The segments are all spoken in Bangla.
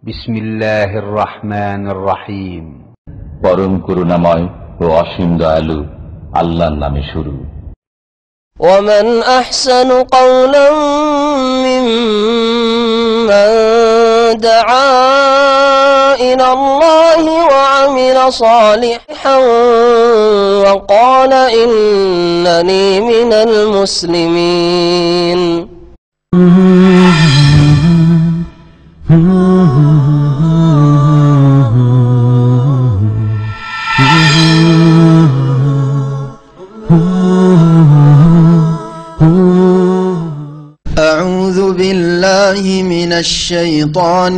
বিসমিল্লাহির রহমানির রহিম। পরম করুণাময় ও অসীম দয়ালু আল্লাহর নামে শুরু। ومن أحسن قولا ممن دعا إلى الله وعمل صالحا وقال إنني من المسلمين. أعوذ بالله من الشيطان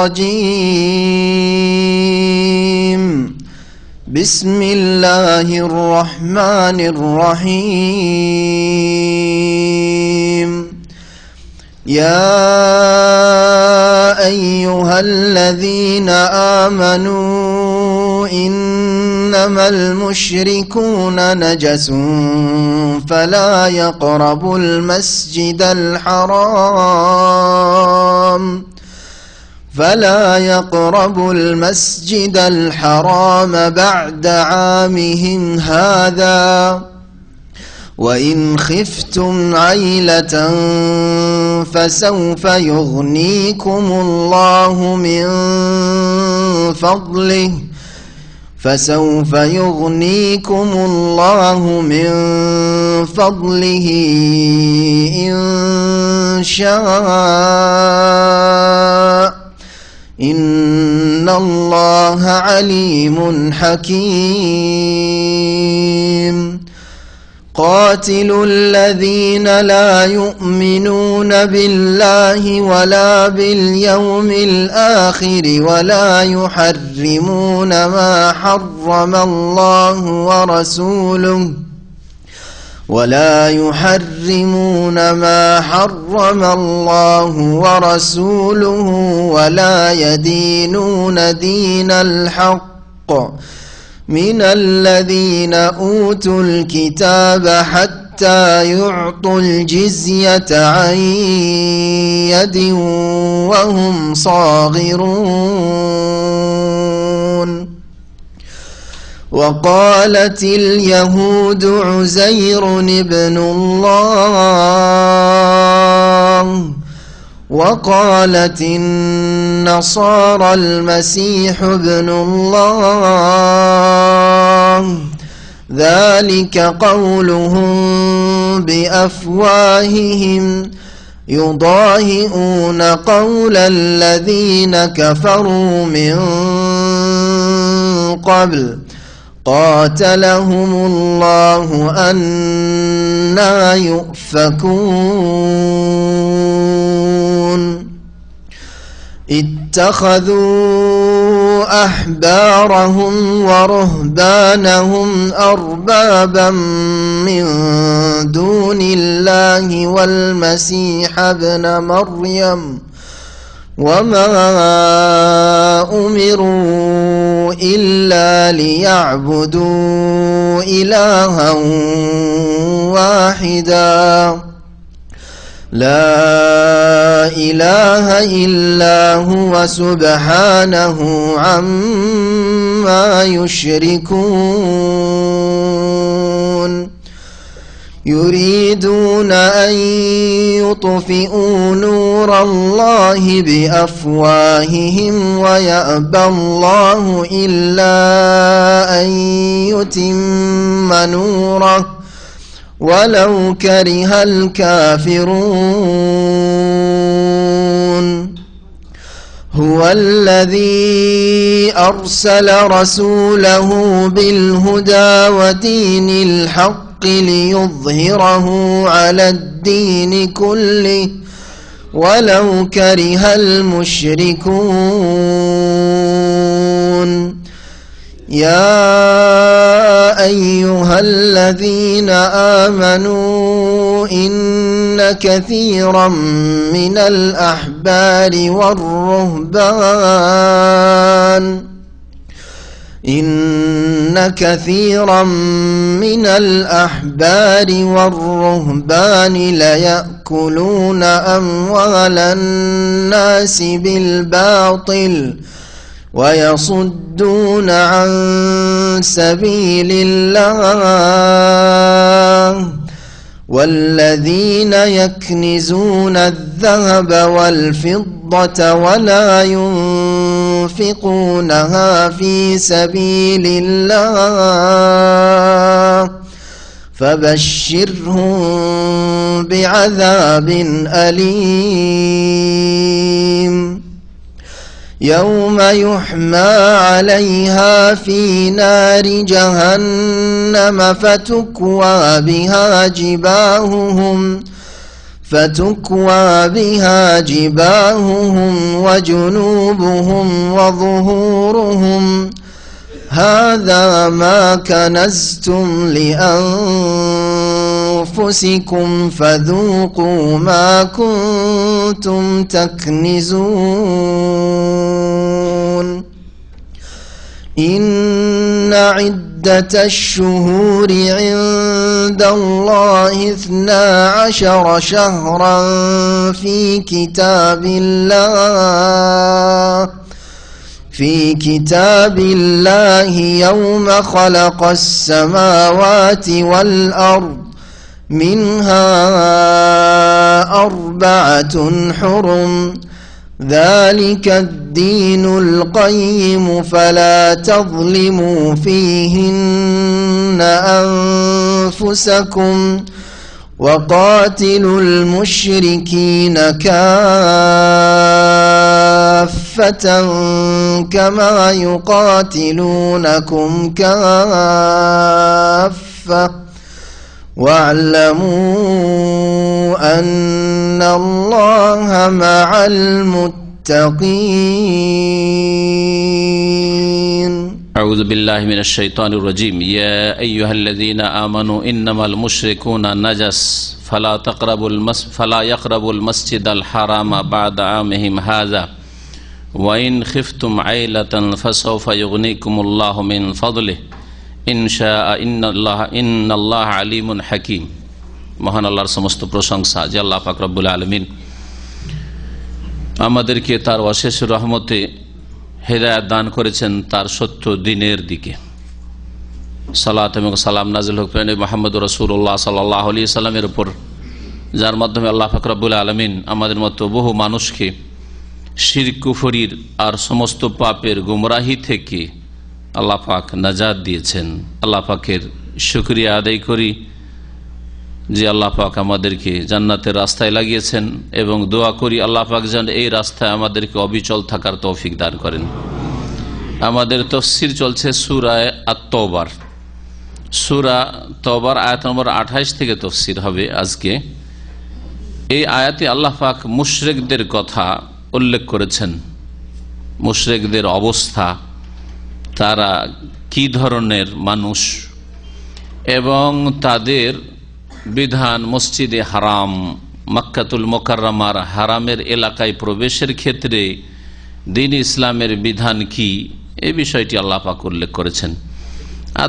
الرجيم. بسم الله الرحمن الرحيم. يا أيها الذين آمنوا إنما المشركون نجس فلا يقربوا المسجد الحرام بعد عامهم هذا وإن خفتم عيلة فسوف يغنيكم الله من فضله إن شاء إن الله عليم حكيم. قاتلوا الذين لا يؤمنون بالله ولا باليوم الآخر ولا يحرمون ما حرم الله ورسوله ولا يدينون دين الحق من الذين أوتوا الكتاب حتى يعطوا الجزية عن يد وهم صاغرون. وقالت اليهود عزير ابن الله وقالت النصارى المسيح ابن الله ذلك قولهم بأفواههم يضاهئون قول الذين كفروا من قبل قاتلهم الله أنى يؤفكون. اتخذوا أحبارهم ورهبانهم أربابا من دون الله والمسيح ابن مريم وما أمروا إلا ليعبدوا إلها واحدا لا إله إلا هو سبحانه عما يشركون. يريدون أن يطفئوا نور الله بأفواههم ويأبى الله إلا أن يتم نوره ولو كره الكافرون. هو الذي أرسل رسوله بالهدى ودين الحق ليظهره على الدين كله ولو كره المشركون. يا أيها الذين آمنوا إن كثيرا من الأحبار والرهبان إن كثيرا من الأحبار والرهبان ليأكلون أموال الناس بالباطل ويصدون عن سبيل الله والذين يكنزون الذهب والفضة ولا ينفقونها في سبيل الله فبشرهم بعذاب أليم يوم يحمى عليها في نار جهنم فتكوى بها جباههم وجنوبهم وظهورهم هذا ما كنزتم لأنفسكم فذوقوا ما كنتم تكنزون إن عدة الشهور عند الله 12 شهرا في كتاب الله يوم خلق السماوات والأرض منها 4 حرم ذلك الدين القيم فلا تظلموا فيهن أنفسكم وقاتلوا المشركين كافة كما يقاتلونكم كافة واعلموا أن الله مع المتقين. أعوذ بالله من الشيطان الرجيم. يا أيها الذين آمنوا إنما المشركون نجس فلا يقربوا المسجد الحرام بعد عامهم هذا وإن خفتم عيلة فسوف يغنيكم الله من فضله إن شاء إن الله عليم حكيم. মহান আল্লাহর সমস্ত প্রশংসা যে আল্লাহ পাক রব্বুল আলামিন আমাদেরকে তার অশেষ রহমতে হেদায়েত দান করেছেন তার সত্য দ্বীনের দিকে। সালাত এবং সালাম নাযিল হোক নবী মুহাম্মদ রাসূলুল্লাহ সাল্লাল্লাহু আলাইহি সাল্লামের উপর, যার মাধ্যমে আল্লাহ পাক রব্বুল আলামিন আমাদের মতো বহু মানুষকে শিরক কুফরির আর সমস্ত পাপের গুমরাহি থেকে আল্লাহ পাক নাজাত দিয়েছেন। আল্লাহ পাকের শুকরিয়া আদায় করি যে আল্লাহ পাক আমাদেরকে জান্নাতের রাস্তায় লাগিয়েছেন এবং দোয়া করি আল্লাহ পাক যেন এই রাস্তায় আমাদেরকে অবিচল থাকার তৌফিক দান করেন। আমাদের তাফসীর চলছে সূরা আত-তাওবার। সূরা তাওবার আয়াত নম্বর 28 থেকে তাফসীর হবে আজকে। এই আয়াতে আল্লাহ পাক মুশরিকদের কথা উল্লেখ করেছেন, মুশরিকদের অবস্থা, তারা কি ধরনের মানুষ এবং তাদের বিধান মসজিদে হারাম মক্কাতুল মুকাররমার হারামের এলাকায় প্রবেশের ক্ষেত্রে দ্বীন ইসলামের বিধান কি, এই বিষয়টি আল্লাহ পাক উল্লেখ করেছেন। আর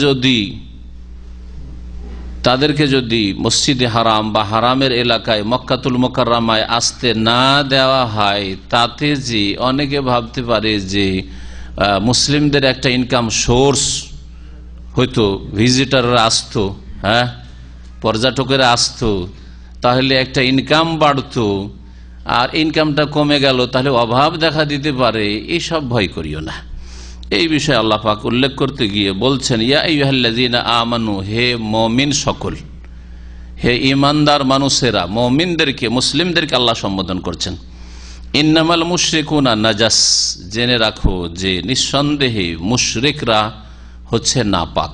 তাদেরকে যদি মসজিদে হারাম বা হারামের এলাকায় মক্কাতুল মুকাররমায় আসতে না দেওয়া হয়, তাতে যে অনেকে ভাবতে পারে যে মুসলিমদের একটা ইনকাম সোর্স হয়তো, ভিজিটররা আসতো, হ্যাঁ পর্যটকেরা আসতো, তাহলে একটা ইনকাম বাড়তো, আর ইনকামটা কমে গেল তাহলে অভাব দেখা দিতে পারে, এইসব ভয় করিও না। এই বিষয়ে আল্লাহ পাক উল্লেখ করতে গিয়ে বলছেন, ইয়া আইয়ুহাল্লাযীনা আমানু, হে মুমিন সকল, হে ঈমানদার মানুষেরা, মুমিনদেরকে, মুসলিমদেরকে আল্লাহ সম্বোধন করছেন। ইন্নামাল মুশরিকুনা নাজাস, জেনে রাখো যে নিঃসন্দেহে মুশরিকরা হচ্ছে নাপাক।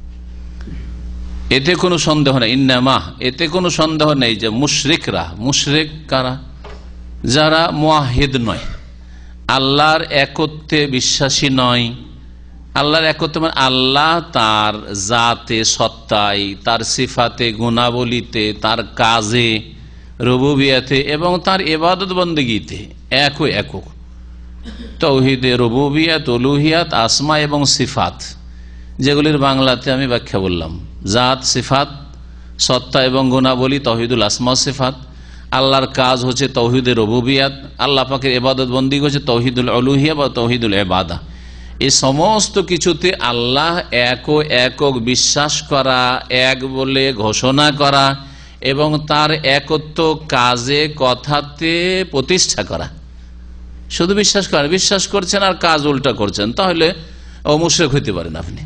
এতে কোনো সন্দেহ নেই, ইন্নামা, এতে কোনো সন্দেহ নেই যে মুশরিকরা, মুশরিক কারা? যারা মুয়াহিদ নয়, আল্লাহর একত্বে বিশ্বাসী নয়। আল্লাহর একত্ব মানে আল্লাহ তার জাতে, সত্তায়, তার সিফাতে, গুণাবলীতে, তার কাজে, রুবুবিয়াতে এবং তার ইবাদত বন্দেগীতে একক। তৌহিদে রুবুবিয়াত, উলুহিয়াত, আসমা এবং সিফাত, যেগুলির বাংলাতে আমি ব্যাখ্যা বললাম। জাত, সিফাত, সত্তা এবং গুণাবলী তৌহিদুল আসমা সিফাত। আল্লাহর কাজ হচ্ছে তৌহিদে রুবুবিয়াত, আল্লাহ পাকের ইবাদত বন্দি হচ্ছে তৌহিদুল উলুহিয়া বা তৌহিদুল ইবাদা। এই সমস্ত কিছুতে আল্লাহ একক বিশ্বাস করা, এক বলে ঘোষণা করা এবং তার একত্ব কাজে কথাতে প্রতিষ্ঠা করা। শুধু বিশ্বাস করছেন আর কাজ উল্টা করছেন, তাহলে মুশরিক হইতে পারেন আপনি।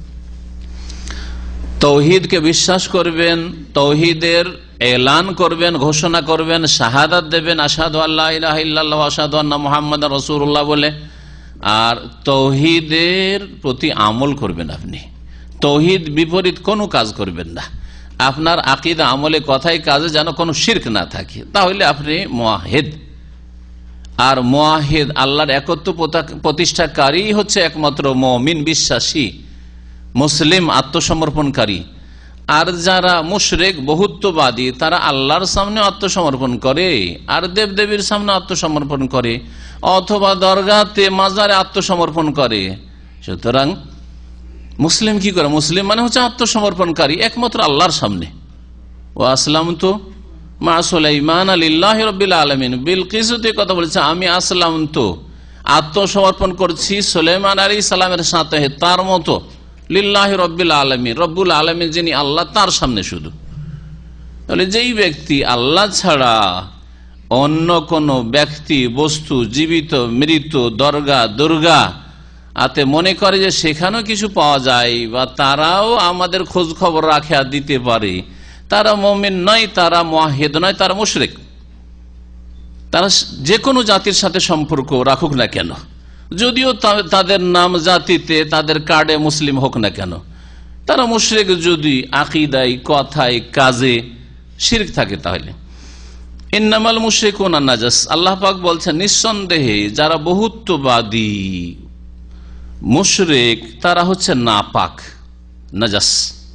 তৌহিদকে বিশ্বাস করবেন, তৌহিদের এলান করবেন, ঘোষণা করবেন, শাহাদাত দেবেন আশহাদু আল্লা ইলাহা ইল্লাল্লাহ ওয়া আশহাদু আন্না মুহাম্মাদার রাসূলুল্লাহ বলে, আর তৌহিদের প্রতি আমল করবেন। আপনি তৌহিদ বিপরীত কোনো কাজ করবেন না। আপনার আকীদা, আমলে, কথায়, কাজে যেন কোনো শিরক না থাকে, তাহলে আপনি মুওয়াহিদ। আর মুওয়াহিদ আল্লাহর একত্ব প্রতিষ্ঠাকারী হচ্ছে একমাত্র মুমিন, বিশ্বাসী, মুসলিম, আত্মসমর্পণকারী। আর যারা মুশরিক, বহুত্ববাদী, তারা আল্লাহর সামনে আত্মসমর্পণ করে আর দেবদেবীর সামনে আত্মসমর্পণ করে, অথবা দরগাতে, মাজারে আত্মসমর্পণ করে। সুতরাং মুসলিম কি করে? মুসলিম মানে হচ্ছে আত্মসমর্পণকারী একমাত্র আল্লাহর সামনে। ও আসলাম তো মা সুলাইমান লিল্লাহি রাব্বিল আলামিন, বিলকিসুতে কথা বলেছে, আমি আসলাম তো আত্মসমর্পণ করছি সুলাইমান আলাইহিস সালামের সাথে, তার মতো লিল্লাহি রাব্বিল আলামিন, রব্বুল আলামিন যিনি আল্লাহ, তার সামনে শুধু। তাহলে যেই ব্যক্তি আল্লাহ ছাড়া অন্য কোন ব্যক্তি, বস্তু, জীবিত, মৃত, দরগা, দুর্গা আতে মনে করে যে সেখানেও কিছু পাওয়া যায় বা তারাও আমাদের খোঁজ খবর রাখে আর দিতে পারে, তারা মুমিন নয়, তারা মুওয়াহিদ নয়, তারা মুশরিক। তারা যে কোনো জাতির সাথে সম্পর্ক রাখুক না কেন, যদিও তাদের নাম জাতিতে, তাদের কার্ডে মুসলিম হোক না কেন, তারা মুশরিক যদি আকীদায়, কথায়, কাজে শিরক থাকে। তাহলে ইন্নামাল মুশরিকুনা নাজাস, আল্লাহ পাক বলছেন নিঃসন্দেহে যারা বহুত্ববাদী মুশরিক তারা হচ্ছে নাপাক, নাজাস।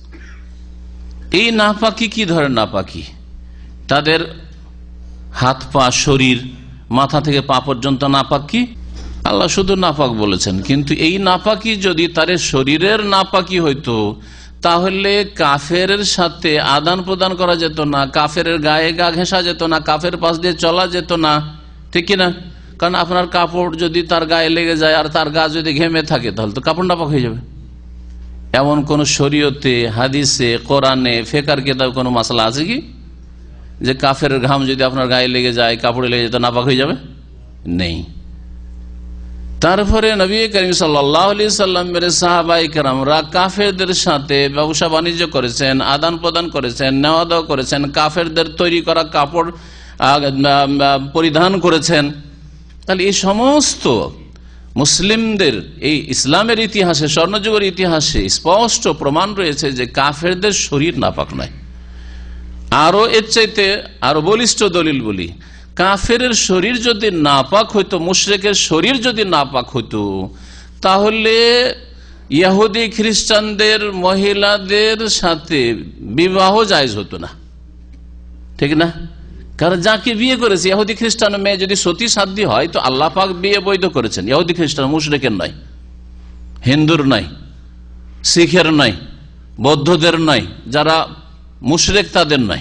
এই নাপাকি কি ধরনের নাপাকি? তাদের হাত পা, শরীর, মাথা থেকে পা পর্যন্ত নাপাকি। আল্লাহ শুধু নাপাক বলেছেন, কিন্তু এই নাপাকি যদি তার শরীরের নাপাকি হইতো তাহলে কাফেরের সাথে আদান প্রদান করা যেত না, কাফেরের গায়ে গা ঘেঁষা যেত না, কাফের পাশ দিয়ে চলা যেত না, ঠিক কিনা? কারণ আপনার কাপড় যদি তার গায়ে লেগে যায় আর তার গা যদি ঘেমে থাকে তাহলে তো কাপড় নাপাক হয়ে যাবে। এমন কোন শরীয়তে, হাদিসে, কোরআনে, ফিকহের কিতাবে কোনো মাসলা আছে কি যে কাফের ঘাম যদি আপনার গায়ে লেগে যায়, কাপড়ে লেগে যায় তো নাপাক হয়ে যাবে? নেই। তারপরে নবী করিম সাল্লাল্লাহু আলাইহি সাল্লামের সাহাবায়ে কেরামরা কাফেরদের সাথে ব্যবসা বাণিজ্য করেছেন, আদান প্রদান করেছেন, নেওয়া দেওয়া করেছেন, কাফেরদের তৈরি করা কাপড় পরিধান করেছেন। তাহলে এই সমস্ত মুসলিমদের এই ইসলামের ইতিহাসে, স্বর্ণযুগের ইতিহাসে স্পষ্ট প্রমাণ রয়েছে যে কাফেরদের শরীর নাপাক নয়। আরো এর চাইতে আরো বলিষ্ঠ দলিল বলি, কাফের শরীর যদি নাপাক হইতো, মুশরিকের শরীর যদি নাপাক হইতো, তাহলে ইহুদি খ্রিস্টানদের মহিলাদের সাথে বিবাহ জায়েজ হতো না, ঠিক না? কারণ যাকে বিয়ে করেছে ইহুদি খ্রিস্টান মেয়ে যদি সতী সাধ্য হয় তো আল্লাহ পাক বিয়ে বৈধ করেছেন। ইহুদি খ্রিস্টান, মুশরিকের নয়, হিন্দুর নয়, শিখের নয়, বৌদ্ধদের নয়, যারা মুশরিক তাদের নয়,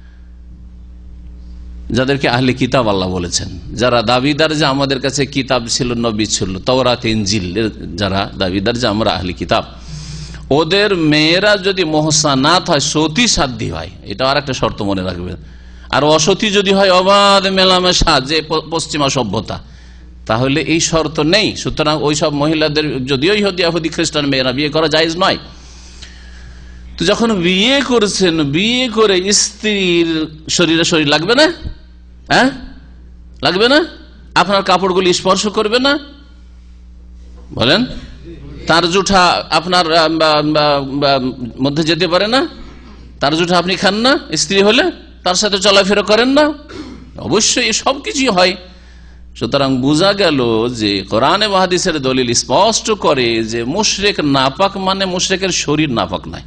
যাদেরকে আহলে কিতাব আল্লাহ বলেছেন, যারা দাবিদার যে আমাদের কাছে কিতাব ছিল, নবী ছিল, তাওরাত, ইনজিল, যারা দাবিদার যে আমরা আহলে কিতাব, ওদের মেয়েরা যদি মুহসানাত হয়, সতী সাধ্য হয়, এটা আর একটা শর্ত মনে রাখবেন। আর অসতী যদি হয়, অবাধ মেলামেশা, যে পশ্চিমা সভ্যতা, তাহলে এই শর্ত নেই। সুতরাং ওই সব মহিলাদের যদিও ইহুদি খ্রিস্টান মেয়েরা বিয়ে করা জায়েজ নয়। তো যখন বিয়ে করেছেন, বিয়ে করে স্ত্রীর শরীরে শরীর লাগবে না? হ্যাঁ, লাগবে না? আপনার কাপড়গুলি স্পর্শ করবে না? বলেন, তার জুঠা আপনার মধ্যে যেতে পারে না? তার জুঠা আপনি খান না? স্ত্রী হলে তার সাথে চলাফেরা করেন না? অবশ্যই সবকিছু হয়। সুতরাং বোঝা গেল যে কোরআন এবং হাদিসের দলিল স্পষ্ট করে যে মুশরিক নাপাক মানে মুশরিকের শরীর নাপাক নয়,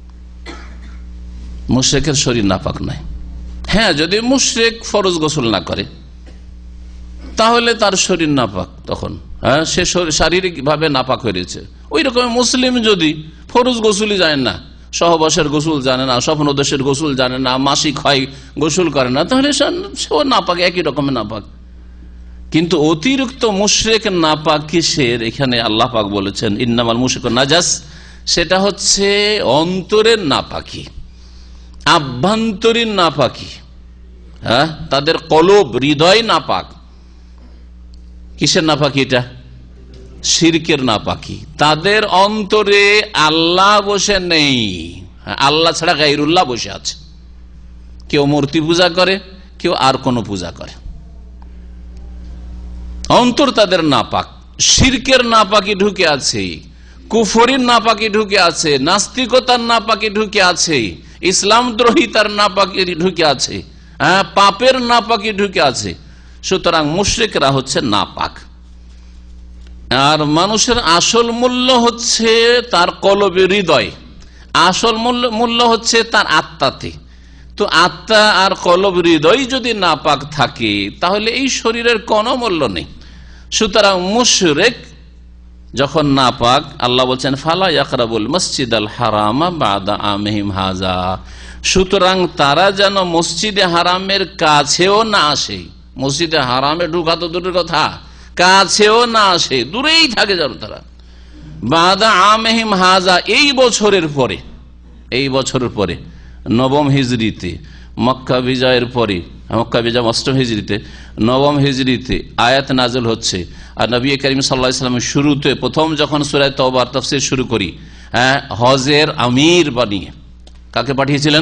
মুশরিকের শরীর নাপাক নয়। হ্যাঁ, যদি মুশরিক ফরজ গোসল না করে তাহলে তার শরীর নাপাক, তখন সে শারীরিক ভাবে নাপাক হয়েছে। ওই রকম মুসলিম যদি ফরজ গোসুলই জানে না, সহবাসের গোসুল জানে না, স্বপ্নদোষের গোসুল জানে না, মাসিক হয় গোসুল করে না, তাহলে সেও নাপাক, একই রকমের নাপাক। কিন্তু অতিরিক্ত মুশরিক নাপাক কিসের? এখানে আল্লাহ পাক বলেছেন ইন্নামাল মুশরিকুন নাজাস, সেটা হচ্ছে অন্তরের নাপাকি, আভ্যন্তরীণ নাপাকি। তাদের কলব, হৃদয় নাপাক। কিসের নাপাকি? এটা শিরকের নাপাকি। তাদের অন্তরে আল্লাহ বসে নেই, আল্লাহ ছাড়া গায়রুল্লাহ বসে আছে। কেউ মূর্তি পূজা করে, কেউ আর কোনো পূজা করে। অন্তর তাদের নাপাক, শিরকের নাপাকি ঢুকে আছে, কুফরির নাপাকি ঢুকে আছে, নাস্তিকতার নাপাকি ঢুকে আছে, ইসলাম দ্রোহিতার নাপাকি ঢুকে আছে, পাপের নাপাকি ঢুকে আছে। সুতরাং মুশরিকরা হচ্ছে নাপাক। আর মানুষের আসল মূল্য হচ্ছে তার কলবে, হৃদয়। আসল মূল্য হচ্ছে তার আত্মাতে। তো আত্মা আর কলব, হৃদয় যদি নাপাক থাকে তাহলে এই শরীরের কোনো মূল্য নেই। সুতরাং মুশরিক যখন নাপাক, আল্লাহ বলছেন ফালা ইয়াকরাবুল মসজিদাল হারামা বাদা আমিহিম হাযা, সুতরাং তারা যেন মসজিদে হারামের কাছেও না আসে। মসজিদে হারামে ঢুকা তো দূরের কথা, কাছেও না আসে, দূরেই থাকে যেন তারা। বাদা আমিহিম হাযা, এই বছরের পরে, এই বছরের পরে, নবম হিজরিতে, মক্কা বিজয়ের পরে, মক্কা বিজয় অষ্টম হিজরিতে, নবম হিজরিতে আয়াত নাযিল হচ্ছে। আর নবী করিম সাল্লাল্লাহু আলাইহি ওয়াসাল্লাম শুরুতে প্রথম যখন সূরা তাওবার তাফসীর শুরু করি, হজের আমির বানিয়ে কাকে পাঠিয়েছিলেন?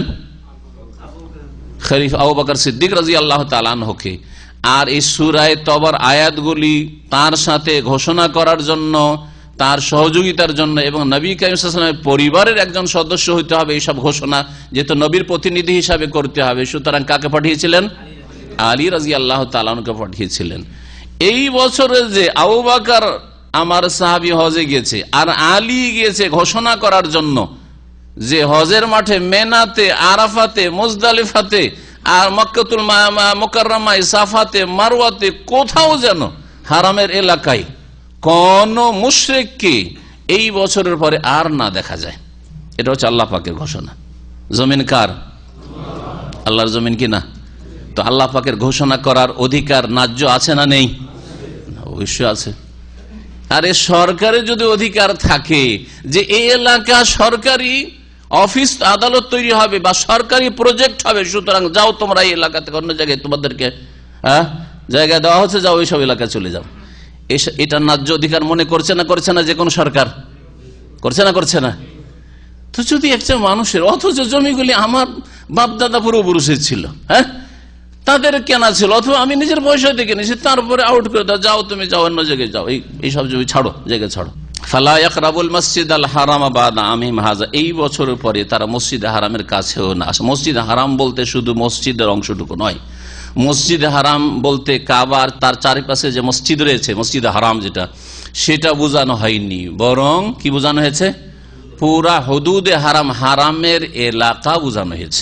খলিফা আবু বকর সিদ্দিক রাদিয়াল্লাহু তাআলা আনহুকে। আর এই সূরা তাওবার আয়াতগুলি তার সাথে ঘোষণা করার জন্য, তার সহযোগিতার জন্য, এবং নবী করিম সাল্লাল্লাহু আলাইহি ওয়াসাল্লামের পরিবারের একজন সদস্য হইতে হবে, এইসব ঘোষণা যেহেতু নবীর প্রতিনিধি হিসাবে করতে হবে, সুতরাং কাকে পাঠিয়েছিলেন? আলী রাদিয়াল্লাহু তাআলা আনহুকে পাঠিয়েছিলেন। এই বছরে যে আবু বকর আমার সাহাবী হজে গিয়েছে আর আলী গিয়েছে ঘোষণা করার জন্য যে হজের মাঠে, মেনাতে, আরাফাতে, মুজদালিফাতে, আর মক্কাতুল মুকাররমায়, সাফাতে, মারওয়াতে, কোথাও যেন হারামের এলাকায় কোন মুশরিককে এই বছরের পরে আর না দেখা যায়। এটা হচ্ছে আল্লাহ পাকের ঘোষণা। জমিন কার? আল্লাহর জমিন কি না? তো আল্লাহ পাকের ঘোষণা করার অধিকার ন্যায্য আছে না নেই? অবশ্যই আছে। আরে সরকারের যদি অধিকার থাকে যে এই এলাকা সরকারি অফিস আদালত তৈরি হবে বা সরকারি প্রজেক্ট হবে, সুতরাং যাও তোমরা এই এলাকা থেকে অন্য জায়গায় তোমাদেরকে জায়গা দেওয়া হচ্ছে, যাও এইসব এলাকায় চলে যাও, এটা ন্যায্য অধিকার মনে করছে না যে কোনো সরকার? করছে না। তো যদি একটা মানুষের, অথচ জমিগুলি আমার বাপদাদা পূর্বপুরুষের ছিল, তাদের কেনা ছিল, অথবা আমি নিজের পয়সা দিয়ে কিনেছি, তারপরে আউট করে দাও, যাও তুমি যাও অন্য জায়গায় যাও, এইসব জমি ছাড়ো, জায়গা ছাড়ো। ফালা ইয়াকরাবুল মসজিদাল হারামা বাদা আমিহিম হাযা, এই বছরের পরে তারা মসজিদে হারামের কাছেও না আসে। মসজিদ হারাম বলতে শুধু মসজিদের অংশটুকু নয়। মসজিদ হারাম বলতে কাবার তার চারিপাশে যে মসজিদ রয়েছে, মসজিদ হারাম যেটা, সেটা বোঝানো হয়নি, বরং কি বোঝানো হয়েছে? পুরা হুদুদে হারাম, হারামের এলাকা বোঝানো হয়েছে।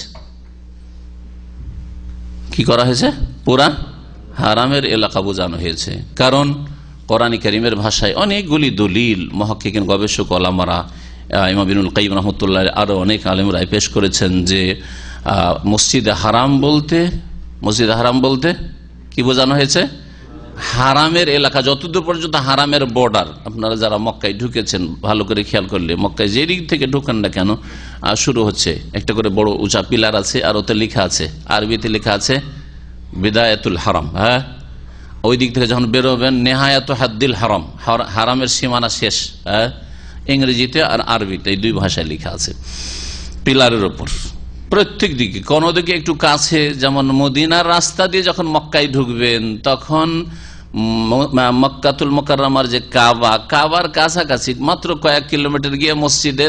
কি করা হয়েছে? পুরা হারামের এলাকা বোঝানো হয়েছে। কারণ কোরআন কারীমের ভাষায় অনেকগুলি দলিল মহাক্কিকিন, গবেষক, ওলামারা, ইমাম ইবনুল কাইয়িম রাহমাতুল্লাহ আরো অনেক আলেমরা পেশ করেছেন যে মসজিদে হারাম বলতে কি বোঝানো হয়েছে? হারামের এলাকা, যতদূর পর্যন্ত হারামের বর্ডার। আপনারা যারা মক্কায় ঢুকেছেন ভালো করে খেয়াল করলে, মক্কায় যে দিক থেকে ঢুকেন না কেন, শুরু হচ্ছে একটা করে বড় উঁচা পিলার আছে, আর ওতে লেখা আছে, আরবিতে লেখা আছে বিদায়াতুল হারাম। ওই দিক থেকে যখন বেরোবেন, নেহায়াত হাদ্দিল হারাম, হারামের সীমানা শেষ, ইংরেজিতে আর আরবিতে, এই দুই ভাষায় লেখা আছে পিলারের ওপর। প্রত্যেক দিকে, কোন দিকে একটু কাছে, যেমন মদিনার রাস্তা দিয়ে যখন মক্কায় ঢুকবেন তখন মক্কাতুল মুকাররমার যে কাবার কাছাকাছি মাত্র কয়েক কিলোমিটার গিয়ে মসজিদে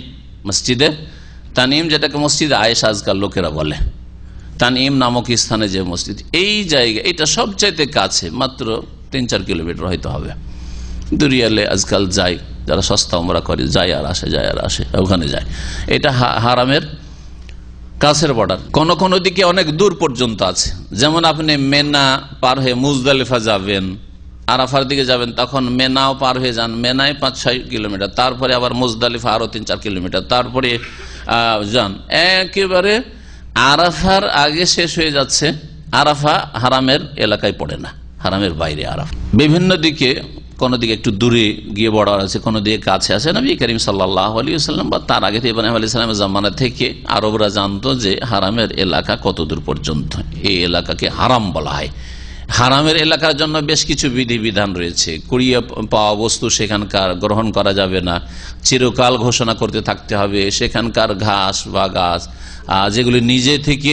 তানঈম, যেটাকে মসজিদে আয়েশা আজকাল লোকেরা বলে, তানঈম নামক স্থানে যে মসজিদ, এই জায়গা, এটা সবচাইতে কাছে, মাত্র 3-4 কিলোমিটার হয়তো হবে। দুরিয়ালে আজকাল যায়, যারা সস্তা উমরা করে, যায় আর আসে, ওখানে যায়। এটা হারামের কাছের বর্ডার, কোন কোন দিকে অনেক দূর পর্যন্ত আছে। যেমন আপনি মেনা পার হয়ে মুজদালিফা যাবেন, আরাফার দিকে যাবেন, তখন মেনাও পার হয়ে যান, মেনায় 5-6 কিলোমিটার, তারপরে আবার মুজদালিফা আরো 3-4 কিলোমিটার, তারপরে যান, একেবারে আরাফার আগে শেষ হয়ে যাচ্ছে। আরাফা হারামের এলাকায় পড়ে না, হারামের বাইরে আরাফা। বিভিন্ন দিকে, কোন দিকে একটু দূরে গিয়ে বর্ডার আছে, কোন দিকে কাছে আছে। নবী করিম সাল্লাল্লাহু আলাইহি ওয়াসাল্লাম বা তার আগে ইব্রাহিম আলাইহিস সালামের জামানা থেকে আরবরা জানতো যে হারামের এলাকা কত দূর পর্যন্ত, এই এলাকাকে হারাম বলা হয়। হারামের এলাকার জন্য বেশ কিছু বিধিবিধান রয়েছে। কুড়িয়ে পাওয়া বস্তু সেখানকার গ্রহণ করা যাবে না, চিরকাল ঘোষণা করতে থাকতে হবে। সেখানকার ঘাস বা গাছ যেগুলি নিজে থেকে